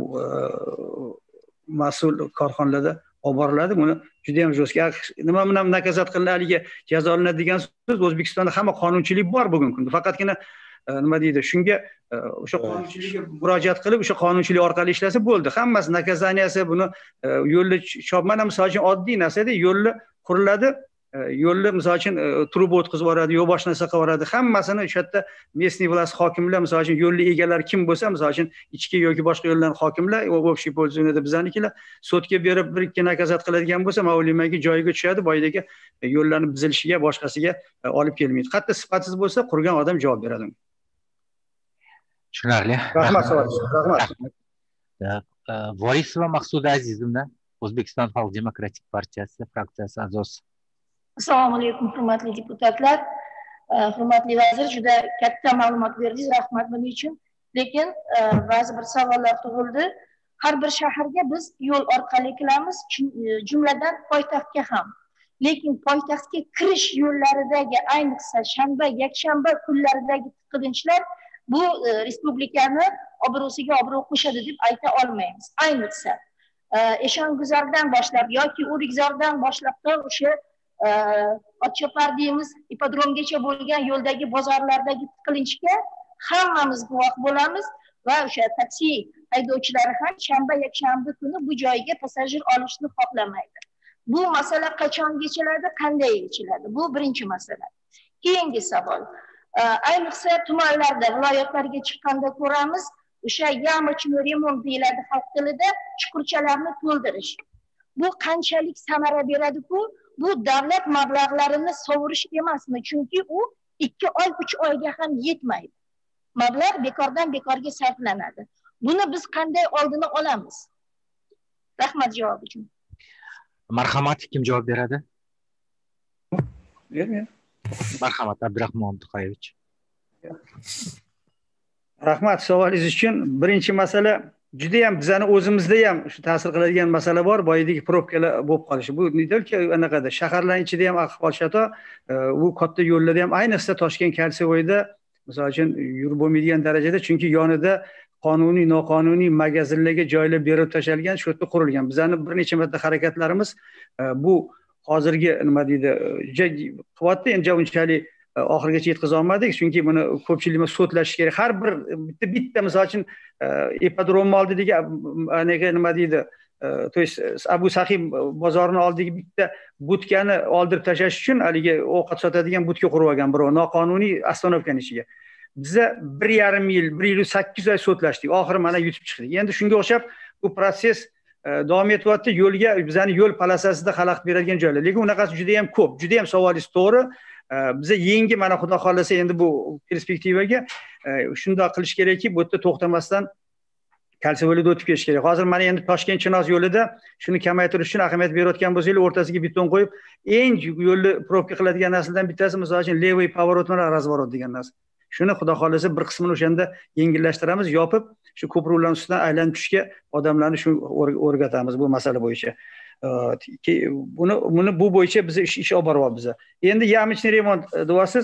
mas'ul korxonalarda olib boriladi. Buni juda ham jo'stka. Nima bilan nakazat qilinadigan, jazolanadigan so'z, O'zbekistonda hamma qonunchilik bor bugungi kunda. Faqatgina nima deydi, shunga o'sha qonunchilikka murojaat qilib, o'sha qonunchilik orqali ishlasa bo'ldi. Hammasi nakazaniyasi, buni yo'lni chopmana misol uchun oddiy narsada yo'lni quriladi, yo'lni misol uchun truba o'tkazib yuboradi, yo'l boshqa narsa qilib yuboradi. Hammasini o'sha yerda местный власть hokimlar, misol uchun yo'lni egalari kim bo'lsa, misol uchun ichki yoki boshqa yo'llarning hokimlar, общий пользованияda bizanikilar sudga berib bir ikki nakazat qiladigan bo'lsa, ma'lumotga joyiga tushadi, boydagi yo'llarni buzilishiga, boshqasiga olib kelmaydi. Hatto sifatsiz bo'lsa, qurgan odam javob beradi. Tushunarli. Rahmat, rahmat. Vorisova Maqsuda Azizovna, O'zbekiston Xalq Demokratik partiyasi fraksiyasi a'zosi. Assalomu alaykum, hurmatli deputatlar. Hurmatli vazir, juda katta ma'lumot berdingiz, rahmat buning uchun. Lekin ba'zi bir savollar tug'ildi. Har bir shaharga biz yo'l orqali qilamiz, jumladan poytaxtga ham. Lekin poytaxtga kirish yo'llaridagi, ayniqsa shanba, yakshanba kunlaridagi tiqilinchlar bu respublikani obro'siga obro' qo'shadi deb ayta olmaymiz. Ayniqsa Eshonguzardan boshlab yoki O'rikzordan boshlab o'sha Otchopar deymiz, ipodromgacha bo'lgan yo'ldagi bozorlardagi tiqilinchga hammamiz guvoh bo'lamiz va o'sha taksi haydovchilari ham shanba yakshanba kuni bu joyga passajir olishni xohlamaydi. Bu masala qachon yechiladi, qanday yechiladi? Bu birinchi masala. Keyingi savol. Ayniqsa tumanlarda, viloyatlarga chiqqanda ko'ramiz, o'sha yamochni remont deyiladi xalq tilida, chuqurchalarni to'ldirish. Bu qanchalik samara beradi-ku, bu davlat mablag'larini sovurish emasmi? Chunki u ikki oy, uch oyga ham yetmaydi. Mablag' bekordan bekorga sarflanadi. Buni biz qanday oldini olamiz? Rahmat javob uchun. Marhamat, kim javob beradi? Bermayman. Marhamat, Abdurahmon To'qayevich. Rahmat savolingiz uchun. Birinchi masala juda ham bizani o'zimizda ham shu ta'sir qiladigan masala bor, boyidagi probkalar bo'lib qolishi. Bu nidalki anaqada shaharlar ichida ham ahvol shato, bu katta yo'llarda ham, ayniqsa Toshkent Kalsevoyda misol uchun yurib bo'lmaydigan darajada, chunki yonida qonuniy, noqonuniy magazinlarga joylab berib tashalgan, shu yerda qurilgan. Bizani bir necha marta harakatlarimiz bu hozirgi nima deydi, qilyapti, endi unchalik oxirigacha yetkaza olmadik, chunki buni ko'pchilikni sotlash kerak. Har bir bitta bitta misol uchun ipodrom oldidagi anaga nima deydi, to есть Abu Sahim bozorini oldidagi bitta butkani oldirib tashlash uchun haligi ovqat sotadigan butka qurib olgan birov noqonuniy ostanovkaning ichiga. Biza bir yarim yil, bir yil sakkiz oy sotlashdik. Oxiri mana yutib chiqdik. Endi shunga o'xshab bu proses davom etyapti. Yo'lga, bizani yo'l palasasida xalaqit beradigan joylar. Lekin unaqasi juda ham ko'p. Juda ham savolingiz to'g'ri. Biza yangi mana xudo xolasa endi bu perspektivaga shunday qilish kerakki, bu yerda to'xtamasdan Kalsevoyda o'tib ketish kerak. Hozir mana endi Toshkent Chinoz yo'lida shuni kamaytirish uchun ahamiyat berayotgan bo'lsangiz, o'rtasiga beton qo'yib, eng yo'lni probka qiladigan narsalardan bittasi misol uchun levый поворот bilan razворот degan narsa. Shuni xudo xolasa bir qismini o'shanda yengillashtiramiz, yopib, shu ko'priklar ustidan aylanib tushishga odamlarni shu o'rgatamiz bu masala bo'yicha. Buni buni bu bo'yicha biz ish ish olib boryapmiz. Endi yamichni remont deyapsiz.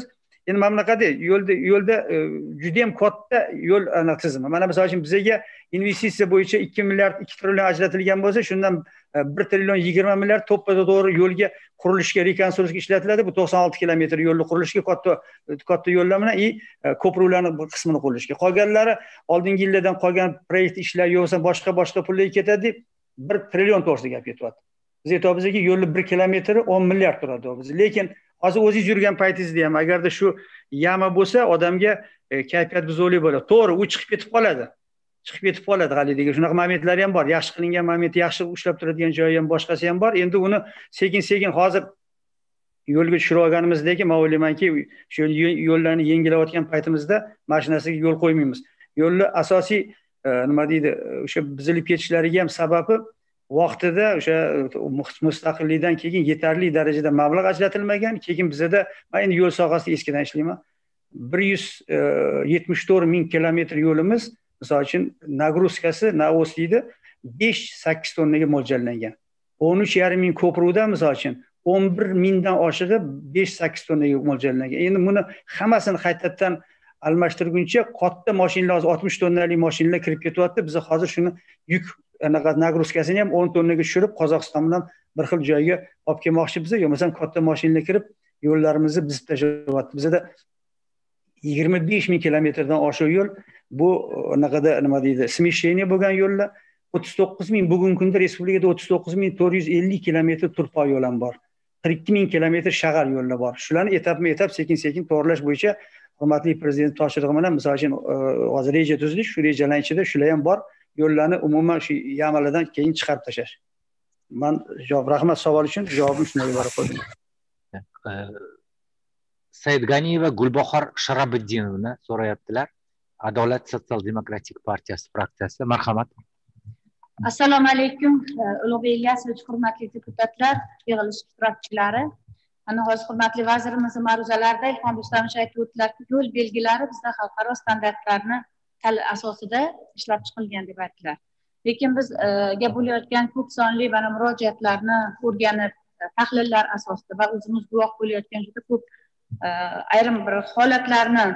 Endi mana bunaqada yo'lda yo'lda juda ham katta yo'l tizimi. Mana misol uchun bizga investitsiya bo'yicha ikki milliard ikki trillion ajratilgan bo'lsa, shundan bir trillion yigirma milliard to'ppa-to'g'ri yo'lga qurilishga, rekonstruksiyaga ishlatiladi. Bu to'qson olti kilometr yo'lni qurilishga, katta katta yo'llar bilan i ko'priklarning bir qismini qurilishga. Qolganlari oldingi yillardan qolgan proyekt ishlar yo'qsa boshqa boshqa pullarga ketadi deb bir trillion to'g'risida gap ketyapti. Biz aytamiz-ki, yo'lni bir kilometri o'n milliard turadi biz. Lekin hozir o'zingiz yurgan paytingizda ham agarda shu yama bo'lsa, odamga kayfiyat buzuvlik bo'ladi. To'g'ri, u chiqib ketib qoladi. Chiqib ketib qoladi g'alidagi. Shunaqa momentlar ham bor. Yaxshi qilingan moment, yaxshi ushlab turadigan joyi ham boshqasi ham bor. Endi uni sekin-sekin hozir yo'lga tushirib olganimizdagi, men o'ylaymanki, shu yo'llarni yengilayotgan paytimizda mashinasiga yo'l qo'ymaymiz. Yo'lni asosiy nima deydi, o'sha buzilib ketishlariga ham sababi vaqtida o'sha mustaqillikdan keyin yetarli darajada mablag' ajratilmagan. Keyin bizda men endi yo'l sohasida eskidan ishlayman. bir yuz yetmish to'rt ming kilometr yo'limiz, misol uchun nagruzkasi naos deydi, besh sakkiz tonnaga mo'ljallangan. o'n uch yarim ming ko'prikdan misol uchun o'n bir mingdan oshig'i besh sakkiz tonnaga mo'ljallangan. Endi buni hammasini qaytadan almashtirguncha katta mashinalar, oltmish tonnalik mashinalar kirib ketyapti. Biz hozir shuni yuk anaqa nagruzkasini ham o'n tonnaga tushirib Qozog'iston bilan bir xil joyga olib kelmoqchimiz, yo bo'lmasam katta mashinalar kirib yo'llarimizni buzib tashlayapti. Bizda yigirma besh ming kilometrdan oshiq yo'l, bu anaqada nima deydi, smesheniya bo'lgan yo'llar. o'ttiz to'qqiz ming bugungi kunda respublikada o'ttiz to'qqiz ming to'rt yuz ellik kilometr turpoy yo'l ham bor. qirq ikki ming kilometr shag'al yo'llar bor. Shularni etapma-etap sekin-sekin to'g'irlash bo'yicha hurmatli prezident topshirig'i bilan misol uchun hozir reja tuzdik, shu rejalar ichida shular ham bor. Yo'llarni umuman shu yamalardan keyin chiqarib tashlash. Men javob, rahmat savol uchun javobim shunday iborat qo'ydim. Saidganiyeva Gulbahor Sharobiddinova so'rayaptilar. Adolat sotsial-demokratik partiyasi fraksiyasi. Marhamat. Assalomu alaykum, Ulug'bek Ilyasovich, hurmatli deputatlar, yig'ilish ishtirokchilari. Ana hozir hurmatli vazirimiz ma'ruzalarida Ilhom Rustamov aytib o'tdilarki, yo'l belgilari bizda xalqaro standartlarni asosida ishlab chiqilgan deb aytdilar. Lekin biz ga bo'layotgan ko'p sonli mana murojaatlarni o'rganib, tahlillar asosida va o'zimiz guvoh bo'layotgan juda ko'p ayrim bir holatlarni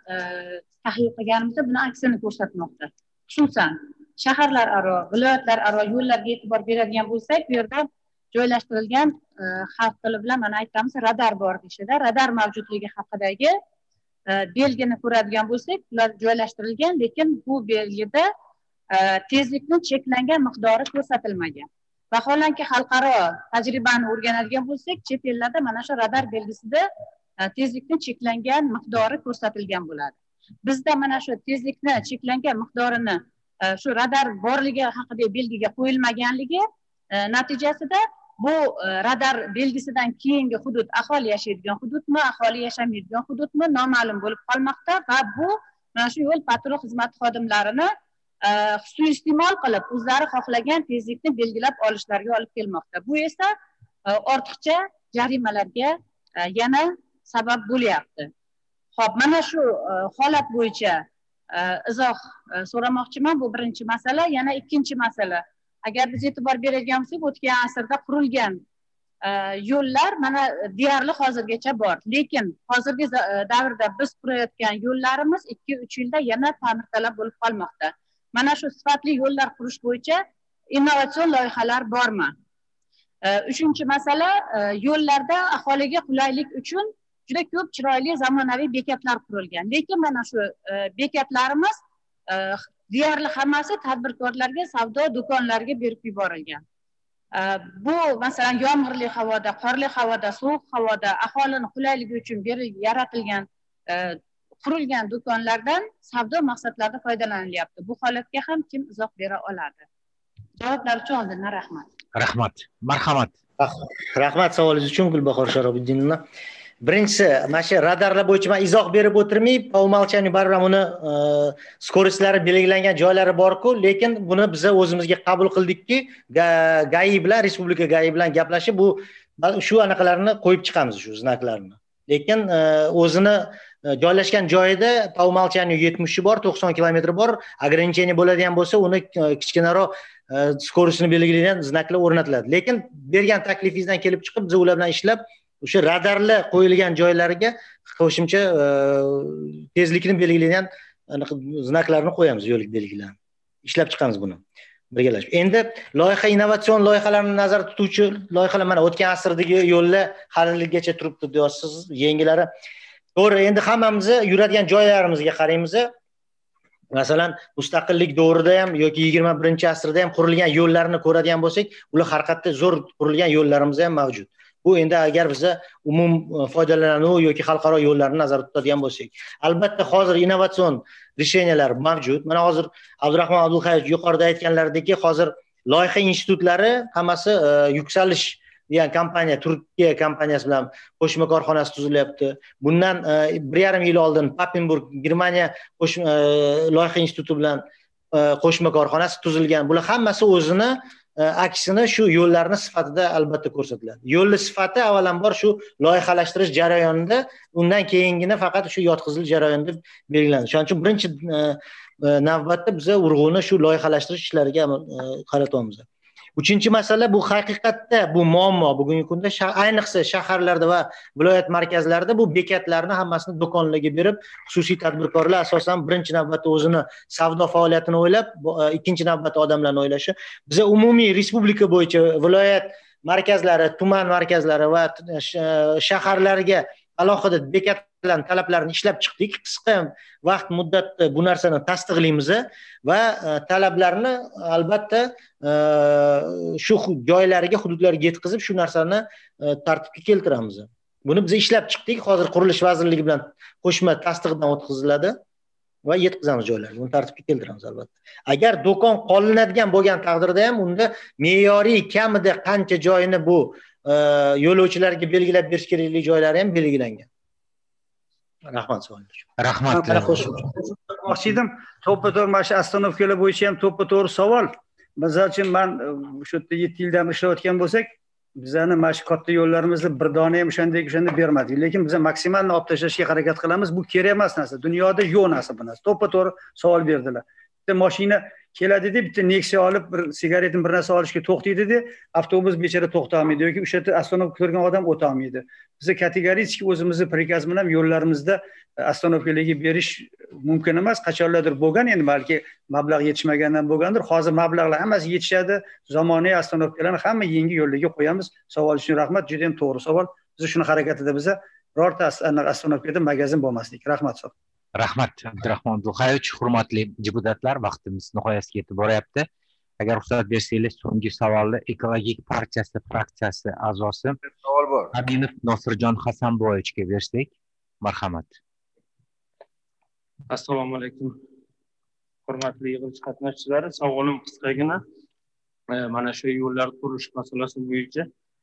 tahlil qilganimizda buni aksini ko'rsatmoqda. Xususan, shaharlararo, viloyatlararo yo'llarga e'tibor beradigan bo'lsak, bu yerda joylashtirilgan xalq tili bilan mana aytamiz, radar bor deyishadi. Radar mavjudligi haqidagi belgini ko'radigan bo'lsak, ular joylashtirilgan, lekin bu belgida tezlikni cheklangan miqdori ko'rsatilmagan. Vaholanki xalqaro tajribani o'rganadigan bo'lsak, chet ellarda mana shu radar belgisida tezlikni cheklangan miqdori ko'rsatilgan bo'ladi. Bizda mana shu tezlikni cheklangan miqdorini shu radar borligi haqida belgiga qo'yilmaganligi natijasida bu radar belgisidan keyingi hudud aholi yashaydigan hududmi, aholi yashamaydigan hududmi noma'lum bo'lib qolmoqda va bu mana shu yo'l patrul xizmati xodimlarini suiiste'mol qilib o'zlari xohlagan tezlikni belgilab olishlariga olib kelmoqda. Bu esa ortiqcha jarimalarga yana sabab bo'lyapti. Xo'p, mana shu holat bo'yicha izoh so'ramoqchiman. Bu birinchi masala. Yana ikkinchi masala. Agar biz e'tibor beradigan bo'lsak, o'tgan asrda qurilgan yo'llar mana deyarli hozirgacha bor. Lekin hozirgi davrda biz qurayotgan yo'llarimiz ikki uch yilda yana ta'mirtalab bo'lib qolmoqda. Mana shu sifatli yo'llar qurish bo'yicha innovatsion loyihalar bormi? Uchinchi masala, yo'llarda aholiga qulaylik uchun juda ko'p chiroyli zamonaviy bekatlar qurilgan. Lekin mana shu bekatlarimiz deyarli hammasi tadbirkorlarga, savdo do'konlariga berib yuborilgan. Bu masalan yomg'irli havoda, qorli havoda, sovuq havoda aholini qulayligi uchun berib yaratilgan qurilgan do'konlardan savdo maqsadlarida foydalanilyapti. Bu holatga ham kim izoh bera oladi? Javoblar uchun oldindan rahmat. Rahmat. Marhamat. Rahmat savolingiz uchun Gulbahor Sharobiddinova. Birinchisi, mana shu radarlar bo'yicha men izoh berib o'tirmay, po umolchanию baribir uni skoroslari belgilangan joylari bor-ku, lekin buni biz o'zimizga qabul qildikki, GAI bilan, Respublika GAI bilan gaplashib, bu shu anaqalarni qo'yib chiqamiz, shu znaklarni. Lekin o'zini joylashgan joyida po umolchanию yetmish bor, to'qson kilometr bor, ограничение bo'ladigan bo'lsa, uni kichkinaroq skorosini belgilagan znaklar o'rnatiladi. Lekin bergan taklifingizdan kelib chiqib, biz ular bilan ishlab o'sha radarlar qo'yilgan joylariga qo'shimcha tezlikni belgilagan znaklarni qo'yamiz, yo'llik belgilarni. Ishlab chiqamiz buni. Birgalashib. Endi loyiha innovatsion loyihalarni nazarda tutuvchi loyihalar mana o'tgan asrdagi yo'llar haligacha turibdi deyapsiz, yangilari. To'g'ri, endi hammamiz yuradigan joylarimizga qaraymiz. Masalan, mustaqillik davrida ham yoki yigirma birinchi asrda ham qurilgan yo'llarni ko'radigan bo'lsak, ular har qatda zo'r qurilgan yo'llarimiz ham mavjud. Bu endi agar biz umum foydalanuv yoki xalqaro yo'llarni nazarda tutadigan bo'lsak, albatta hozir innovatsion решениялар mavjud. Mana hozir Abdurahmon Abdulxayr yuqorida aytganlaridek, hozir loyiha institutlari hammasi yuksalish degan kompaniya, Turkiya kompaniyasi bilan qo'shma korxonasi tuzilyapti. Bundan bir yarim yil oldin Papenburg, Germaniya qo'shma loyiha instituti bilan qo'shma korxonasi tuzilgan. Bular hammasi o'zini aksini shu yo'llarni sifatida albatta ko'rsatiladi. Yo'lni sifati avvalambor shu loyihalashtirish jarayonida, undan keyingina faqat shu yotqizilish jarayonida belgilanadi. Shuning uchun birinchi navbatda biz urg'uni shu loyihalashtirish ishlariga qaratyapmiz. Uchinchi masala bu haqiqatda bu muammo bugungi kunda ayniqsa shaharlarda va viloyat markazlarida bu bekatlarni hammasini do'konlarga berib, xususiy tadbirkorlar asosan birinchi navbatda o'zini savdo faoliyatini o'ylab, ikkinchi navbatda odamlarni o'ylashi. Biz umumiy respublika bo'yicha viloyat markazlari, tuman markazlari va shaharlarga alohida bekatlarning talablarini ishlab chiqdik. Qisqa vaqt muddatda bu narsani tasdiqlaymiz va talablarni albatta shu joylariga, hududlarga yetkazib, shu narsani tartibga keltiramiz. Buni biz ishlab chiqdik. Hozir Qurilish vazirligi bilan qo'shma tasdiqdan o'tkaziladi va yetkazamiz joylarga. Buni tartibga keltiramiz albatta. Agar do'kon qolinadigan bo'lgan taqdirda ham unda me'yoriy kamida qancha joyini bu yo'lovchilarga belgilab berish kerakligi joylari ham belgilangan. Rahmat savolingiz uchun. Rahmat. Moqchi edim, to'ppa-to'g'ri mana shu ostanovkalar bo'yicha ham to'ppa-to'g'ri savol. Misol uchun men shu yerda yetti yildan ishlayotgan bo'lsak, bizani mana shu katta yo'llarimizni bir dona ham o'shandek o'shanda bermadik. Lekin biz maksimalni olib tashlashga harakat qilamiz. Bu kerak emas narsa. Dunyoda yo'q narsa bu narsa. To'ppa-to'g'ri savol berdilar. Bitta mashina keladi deb bitta Nexia olib bir sigaretni bir narsa olishga to'xtaydi deb, avtobus bechara to'xtamaydi yoki o'sha yerda ostanovka ko'rgan odam o'tolmaydi. Biz kategoriyski o'zimizni prikaz bilan yo'llarimizda ostanovkalarga berish mumkin emas. Qachonlardir bo'lgan, endi balki mablag' yetishmagandan bo'lgandir. Hozir mablag'lar hammasi yetishadi. Zamonaviy ostanovkalarni hamma yangi yo'llarga qo'yamiz. Savol uchun rahmat, juda ham to'g'ri savol. Biz shuni harakatida biz birorta ostanovkada magazin bo'lmaslik. Rahmat sog'. Rahmat Abdurahmon Abdulxayrovich, hurmatli deputatlar, vaqtimiz nihoyasiga yetib boryapti. Agar ruxsat bersangiz, so'nggi savolni Ekologik partiyasi fraksiyasi a'zosi savol bor. Aminov Nosirjon Hasanboyevichga bersak, marhamat. Assalomu alaykum. Hurmatli yig'ilish qatnashchilari, savolim qisqagina. Mana shu yo'llar qurish masalasi bo'yicha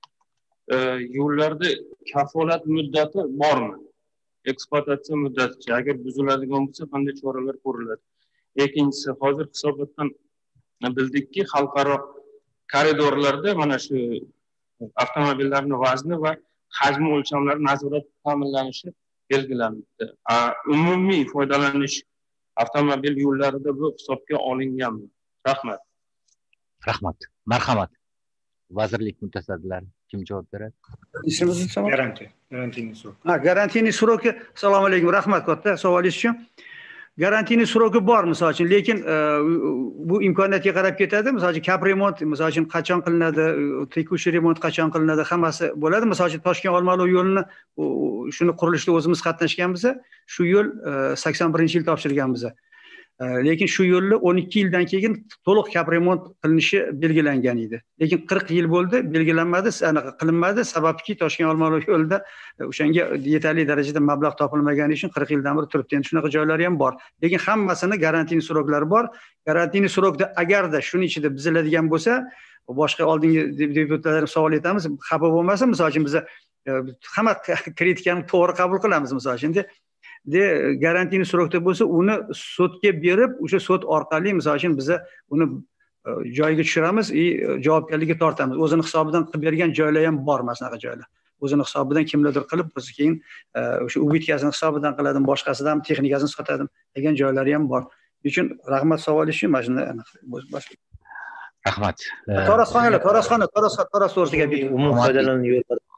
yo'llarda kafolat muddati bormi? Ekspluatatsiya muddaticha agar buziladigan bo'lsa qanday choralar ko'riladi? Ikkinchisi, hozir hisobotdan bildikki, xalqaro koridorlarda mana shu avtomobillarning vazni va hajmi o'lchamlari nazorat ta'minlanishi belgilanmoqda. Umumiy foydalanish avtomobil yo'llarida bu hisobga olinganmi? Rahmat. Rahmat. Marhamat. Vazirlik mutasaddilari kim javob beradi? Ishimizni savol. Garantiya. Garantiyning sroki. Ha, garantiyning sroki. Assalomu alaykum. Rahmat katta savolingiz uchun. Garantiyning sroki bor misol uchun, lekin bu imkoniyatga qarab ketadi. Misol uchun kap remont, misol uchun qachon qilinadi, tekush remont qachon qilinadi, hammasi bo'ladi. Misol uchun Toshkent Olmaliq yo'lini shuni qurilishda o'zimiz qatnashganmiz. Shu yo'l sakson birinchi yil topshirganmiz. Lekin shu yo'lni o'n ikki yildan keyin to'liq kap remont qilinishi belgilangan edi. Lekin qirq yil bo'ldi, belgilanmadi, anaqa qilinmadi. Sababki Toshkent Olmaliq yo'lida o'shanga yetarli darajada mablag' topilmagani uchun qirq yildan beri turibdi. Endi shunaqa joylari ham bor. Lekin hammasini garantiyning sroklari bor. Garantiyning srokda agarda shuning ichida buziladigan bo'lsa, boshqa oldingi deputatlar savol etamiz, xafa bo'lmasin. Misol uchun biz hamma kritikani to'g'ri qabul qilamiz. Misol uchun de garantiyning srokda bo'lsa, uni sudga berib, o'sha sud orqali misol uchun biz uni joyiga tushiramiz, javobgarlikka tortamiz. O'zini hisobidan qilib bergan joylar ham bor, mana shunaqa joylar. O'zini hisobidan kimlardir qilib, biz keyin o'sha ubitkasini hisobidan qiladim, boshqasidan texnikasini sotadim degan joylari ham bor. Shuning uchun rahmat savol uchun mana shunday boshqa. Rahmat. Torasxonalar, torasxona, toras toras to'g'risida gap ketdi. Umum foydalanuv yo'llari.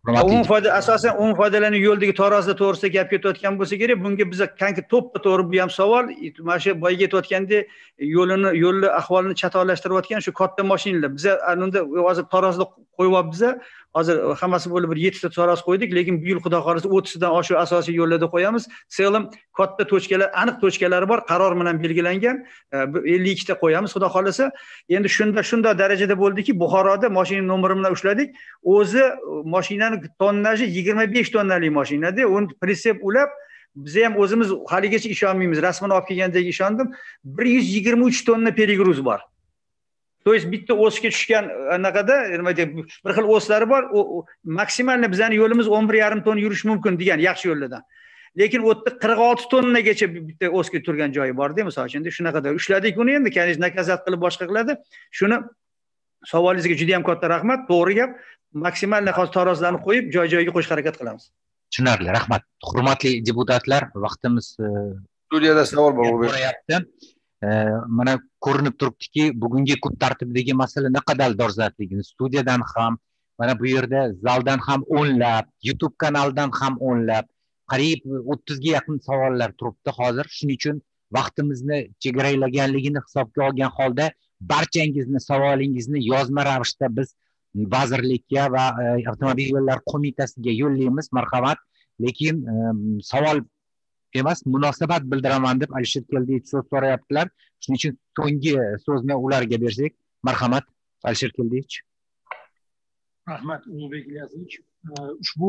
umum foyda asosan umum foydalanuvchi yo'ldagi tarozida to'g'risida gap ketayotgan bo'lsa kerak. Bunga biza konkret to'ppa to'g'ri bu ham savol. Mana shu boyga aytayotgandek yo'lini yo'lni ahvolini chatolashtirayotgan shu katta mashinalar. Biza unda hozir tarozida qo'yyapmiz. Hozir hammasi bo'lib bir yettita taroz qo'ydik, lekin bu yil xudo xolasa o'ttizdan oshiq asosiy yo'llarda qo'yamiz. Selim katta tochkalar, aniq tochkalari bor, qaror bilan belgilangan. ellik ikkita qo'yamiz xudo xolasa. Endi shunda shunda darajada bo'ldiki, Buxoroda mashina nomeri bilan ushladik. O'zi mashinani tonnaji yigirma besh tonnalik mashinada, uni pritsep ulab biz ham o'zimiz haligacha ishonmaymiz. Rasman olib kelgandagi ishondim. bir yuz yigirma uch tonna perigruz bor. To есть bitta o'sga tushgan anaqada nima deb bir xil o'slari bor. Maksimalni bizning yo'limiz o'n bir yarim ton yurish mumkin degan yaxshi yo'llardan. Lekin u yerda qirq olti tonnagacha bitta o'sga turgan joyi bor-da, misol uchun shunaqada ushladik uni endi kaniz nakazat qilib boshqa qiladi. Shuni savolingizga juda ham katta rahmat. To'g'ri gap. Maksimalni hozir tarozlarni qo'yib joy-joyiga qo'yish harakat qilamiz. Tushunarli, rahmat. Hurmatli deputatlar, vaqtimiz studiyada savol bor. Mana ko'rinib turibdiki, bugungi kun tartibidagi masala naqadar dolzarbligini studiyadan ham, mana bu yerda zaldan ham o'nlab, YouTube kanalidan ham o'nlab, qariyb o'ttizga yaqin savollar turibdi hozir. Shuning uchun vaqtimizni chegaralaganligini hisobga olgan holda barchangizni savolingizni yozma ravishda biz vazirlikka va avtomobil yo'llar qo'mitasiga yo'llaymiz, marhamat. Lekin savol emas, munosabat bildiraman deb Alisher Keldiyevich so'z so'rayaptilar. Shuning uchun so'nggi so'zni ularga bersak, marhamat, Alisher Keldiyevich. Rahmat, Ulug'bek Ilyasovich. Ushbu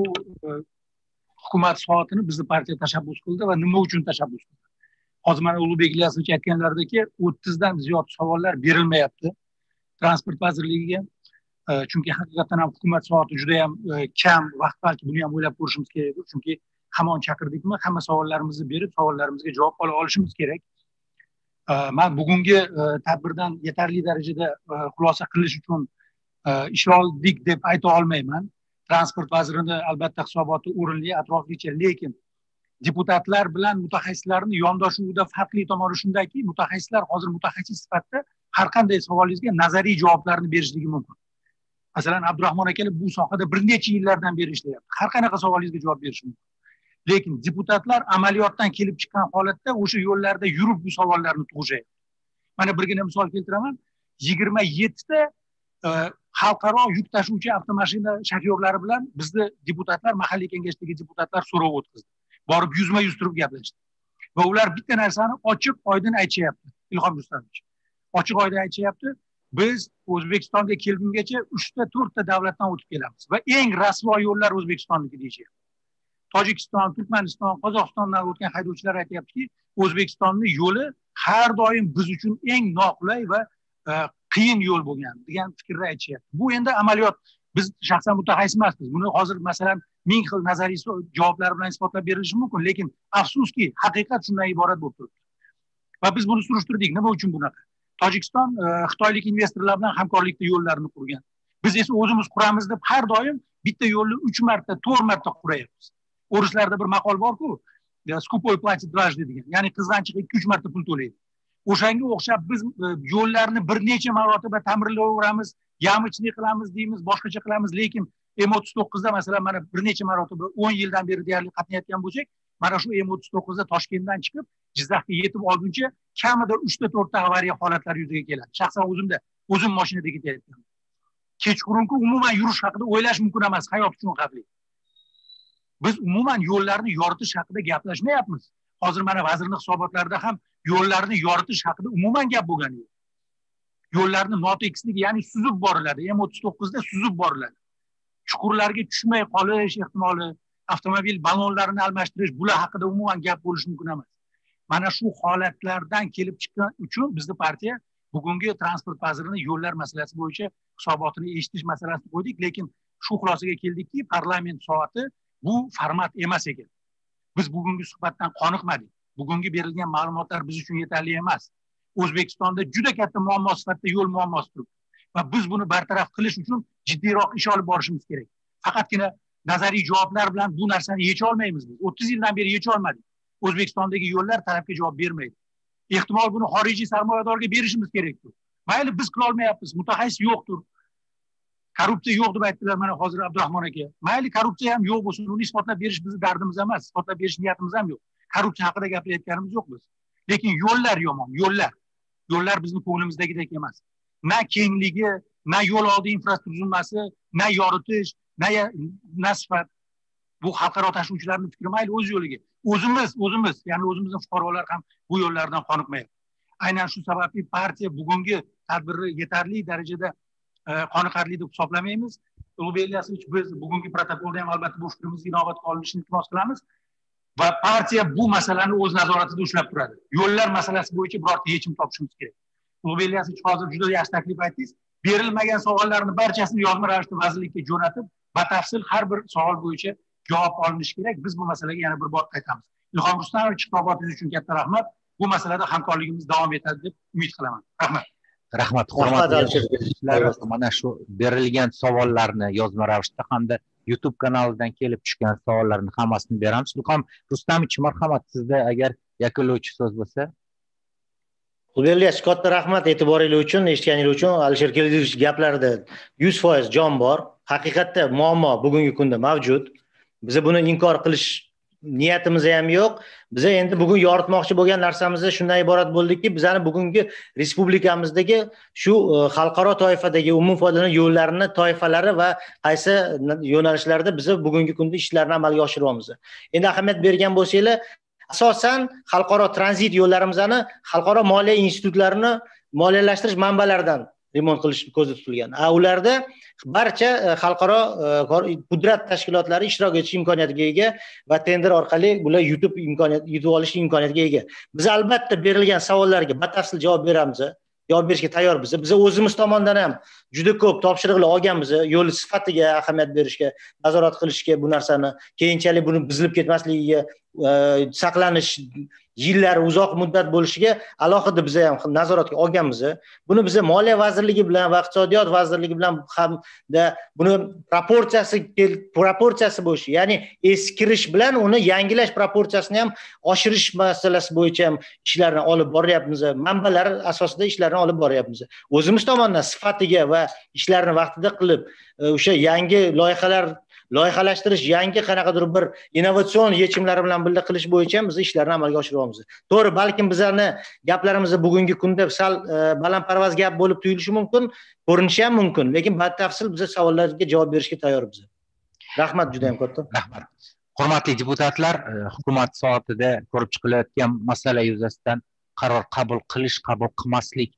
hukumat soatini bizni partiya tashabbus qildi va nima uchun tashabbus qildi? Hozir mana Ulug'bek Ilyasovich aytganlaridagi o'ttizdan ziyod savollar berilmayapti Transport vazirligiga. Chunki haqiqatan ham hukumat soati juda ham kam vaqt, balki buni ham o'ylab ko'rishimiz kerak. Chunki hamon chaqirdikmi, hamma savollarimizni berib, savollarimizga javob ola olishimiz kerak. Men bugungi tadbirdan yetarli darajada xulosa qilish uchun ish oldik deb ayta olmayman. Transport vazirini albatta hisoboti o'rinli, atroflicha, lekin deputatlar bilan mutaxassislarning yondashuvida farqli tomoni shundaki, mutaxassislar hozir mutaxassis sifatida har qanday savolingizga nazariy javoblarni berishligi mumkin. Masalan, Abdurahmon akalar bu sohada bir necha yillardan beri ishlayapti. Har qanaqa savolingizga javob berish mumkin. Lekin deputatlar amaliyotdan kelib chiqqan holatda o'sha yo'llarda yurib bu savollarni tug'ishadi. Mana birgina misol keltiraman. yigirma yettita xalqaro yuk tashuvchi avtomashina shofyorlari bilan bizni deputatlar, mahalliy kengashdagi deputatlar so'rov o'tkazdi. Borib yuzma-yuz turib gaplashdi. Va ular bitta narsani ochiq oydin aytishyapti. Ilhom Rustamovich. Ochiq oydin aytishyapti. Biz O'zbekistonga kelgungacha uchta to'rtta davlatdan o'tib kelamiz va eng rasvo yo'llar O'zbekistonniki deyishyapti. Tojikiston, Turkmaniston, Qozog'istondan o'tgan haydovchilar aytayaptiki, O'zbekistonning yo'li har doim biz uchun eng noqulay va qiyin yo'l bo'lgan degan fikrni aytishyapti. Bu endi amaliyot. Biz shaxsan mutaxassis emasmiz. Buni hozir masalan ming xil nazariy javoblar bilan isbotlab berilishi mumkin, lekin afsuski haqiqat shundan iborat bo'lib turibdi. Va biz buni surishtirdik. Nima uchun bunaqa? Tojikiston xitoylik investorlar bilan hamkorlikda yo'llarni qurgan. Biz esa o'zimiz quramiz deb har doim bitta yo'lni uch marta, to'rt marta qurayapmiz. O'rislarda bir maqol bor-ku, skupoy platit дважды degan. Ya'ni qizg'anchiq ikki uch marta pul to'laydi. O'shanga o'xshab biz yo'llarni bir necha marotaba ta'mirlayveramiz, yamichlik qilamiz deymiz, boshqacha qilamiz, lekin M o'ttiz to'qqizda masalan mana bir necha marotaba o'n yildan beri deyarli qatnayotgan bo'lsak, mana shu M o'ttiz to'qqizda Toshkentdan chiqib Jizzaxga yetib olguncha kamida uchta to'rtta avariya holatlari yuzaga keladi. Shaxsan o'zimda, o'zim mashinada ketayotganman. Kechqurunku umuman yurish haqida o'ylash mumkin emas, hayot uchun xavfli. Biz umuman yo'llarni yoritish haqida gaplashmayapmiz. Hozir mana vazirning hisobotlarida ham yo'llarni yoritish haqida umuman gap bo'lgan yo'q. Yo'llarni notekisligi, ya'ni suzib boriladi. M o'ttiz to'qqizda suzib boriladi. Chuqurlarga tushmay qolish ehtimoli, avtomobil ballonlarini almashtirish, bular haqida umuman gap bo'lishi mumkin emas. Mana shu holatlardan kelib chiqqan uchun bizni partiya bugungi transport vazirini yo'llar masalasi bo'yicha hisobotini eshitish masalasini qo'ydik, lekin shu xulosaga keldikki, parlament soati bu format emas ekan. Biz bugungi suhbatdan qoniqmadik. Bugungi berilgan ma'lumotlar biz uchun yetarli emas. O'zbekistonda juda katta muammo sifatida yo'l muammosi turibdi va biz buni bartaraf qilish uchun jiddiyroq ish olib borishimiz kerak. Faqatgina nazariy javoblar bilan bu narsani yecha olmaymiz biz. o'ttiz yildan beri yecha olmadik. O'zbekistondagi yo'llar talabga javob bermaydi. Ehtimol buni xorijiy sarmoyadorga berishimiz kerakdir. Mayli biz qila olmayapmiz, mutaxassis yo'qdir. korrupsiya yo'q deb aytdilar mana hozir Abdurahmon aka. Mayli korrupsiya ham yo'q bo'lsin, uni isbotlab berish bizning dardimiz emas, isbotlab berish niyatimiz ham yo'q. Korrupsiya haqida gapirayotganimiz yo'q biz. Lekin yo'llar yomon, yo'llar. Yo'llar bizning ko'nglimizdagidek emas. Na kengligi, na yo'l oldi infratuzilmasi, na yoritish, na na sifat. Bu xalqaro tashuvchilarning fikri mayli o'z yo'liga. O'zimiz, o'zimiz, ya'ni o'zimizning fuqarolar ham bu yo'llardan qoniqmayapti. Aynan shu sababli partiya bugungi tadbirni yetarli darajada qoniqarli deb hisoblamaymiz. Ulug'bek Ilyasovich, biz bugungi protokolda ham albatta bu fikrimizni inobatga olinishini iltimos qilamiz va partiya bu masalani o'z nazoratida ushlab turadi. Yo'llar masalasi bo'yicha birorta yechim topishimiz kerak. Ulug'bek Ilyasovich hozir juda yaxshi taklif aytdingiz. Berilmagan savollarni barchasini yozma ravishda vazirlikka jo'natib, batafsil har bir savol bo'yicha javob olinishi kerak. Biz bu masalaga yana bir bor qaytamiz. Ilhom Rustamovich, hisobotingiz uchun katta rahmat. Bu masalada hamkorligimiz davom etadi deb umid qilaman. Rahmat. Rahmat. Hurmatli mana shu berilgan savollarni yozma ravishda hamda YouTube kanalidan kelib tushgan savollarni hammasini beramiz. Ilhom Rustamovich, marhamat, sizda agar yakunlovchi so'z bo'lsa. Ulug'bek, katta rahmat e'tiboringiz uchun, eshitganingiz uchun. Alisher Keldirovich gaplarida yuz foiz jon bor. Haqiqatda muammo bugungi kunda mavjud. Biz buni inkor qilish niyatimiz ham yo'q. Biz endi bugun yoritmoqchi bo'lgan narsamiz shundan iborat bo'ldiki, bizning bugungi respublikamizdagi shu xalqaro toifadagi umum foydalanish yo'llarini toifalari va qaysi yo'nalishlarda biz bugungi kunda ishlarni amalga oshiryapmiz. Endi ahamiyat bergan bo'lsanglar, asosan xalqaro tranzit yo'llarimizni xalqaro moliya institutlarini moliyalashtirish manbalaridan remont qilish ko'zda tutilgan. A ularda barcha xalqaro qudrat tashkilotlari ishtirok etish imkoniyatiga ega va tender orqali bular yutib imkoniyat yutib olish imkoniyatiga ega. Biz albatta berilgan savollarga batafsil javob beramiz. Javob berishga tayyormiz. Biz o'zimiz tomonidan ham juda ko'p topshiriqlar olganmiz. Yo'l sifatiga ahamiyat berishga, nazorat qilishga, bu narsani keyinchalik buni buzilib ketmasligiga, saqlanish yillar uzoq muddat bo'lishiga alohida biz ham nazoratga olganmiz. Buni biz Moliya vazirligi bilan va Iqtisodiyot vazirligi bilan hamda buni proportsiyasi proportsiyasi bo'lishi, ya'ni eskirish bilan uni yangilash proportsiyasini ham oshirish masalasi bo'yicha ham ishlarni olib boryapmiz. Manbalar asosida ishlarni olib boryapmiz. O'zimiz tomonidan sifatiga va ishlarni vaqtida qilib, o'sha yangi loyihalar loyihalashtirish, yangi qanaqadir bir innovatsion yechimlar bilan birga qilish bo'yicha biz ishlarni amalga oshiryapmiz. To'g'ri, balkim bizlarni gaplarimiz bugungi kunda sal balandparvoz gap bo'lib tuyulishi mumkin, ko'rinishi ham mumkin, lekin batafsil biz savollarga javob berishga tayyormiz. Rahmat, juda ham katta. Rahmat. Hurmatli deputatlar, hukumat soatida ko'rib chiqilayotgan masala yuzasidan qaror qabul qilish, qabul qilmaslik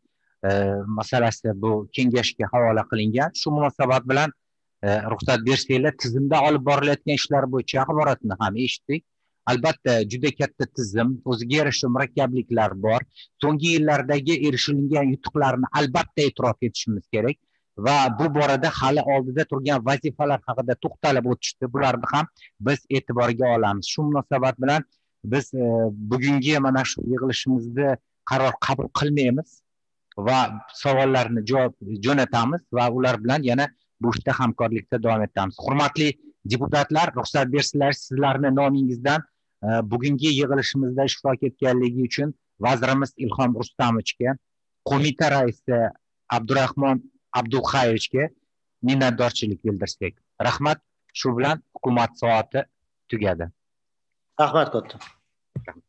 masalasi bu kengashga havola qilingan. Shu munosabat bilan ruxsat bersanglar, tizimda olib borilayotgan ishlar bo'yicha axborotni ham eshitdik. Albatta, juda katta tizim, o'ziga yarasha murakkabliklar bor. So'nggi yillardagi erishilgan yutuqlarni albatta e'tirof etishimiz kerak va bu borada hali oldida turgan vazifalar haqida to'xtalib o'tishdi. Bularni ham biz e'tiborga olamiz. Shu munosabat bilan biz bugungi mana shu yig'ilishimizda qaror qabul qilmaymiz va savollarni javob jo'natamiz va ular bilan yana bu ishda hamkorlikda davom etamiz. Hurmatli deputatlar, ruxsat bersizlar, sizlarni nomingizdan bugungi yig'ilishimizda ishtirok etganligi uchun vazirimiz Ilhom Rustamovichga, qo'mita raisi Abdurahmon Abduxayevichga minnatdorchilik bildirsak. Rahmat. Shu bilan hukumat soati tugadi. Rahmat katta.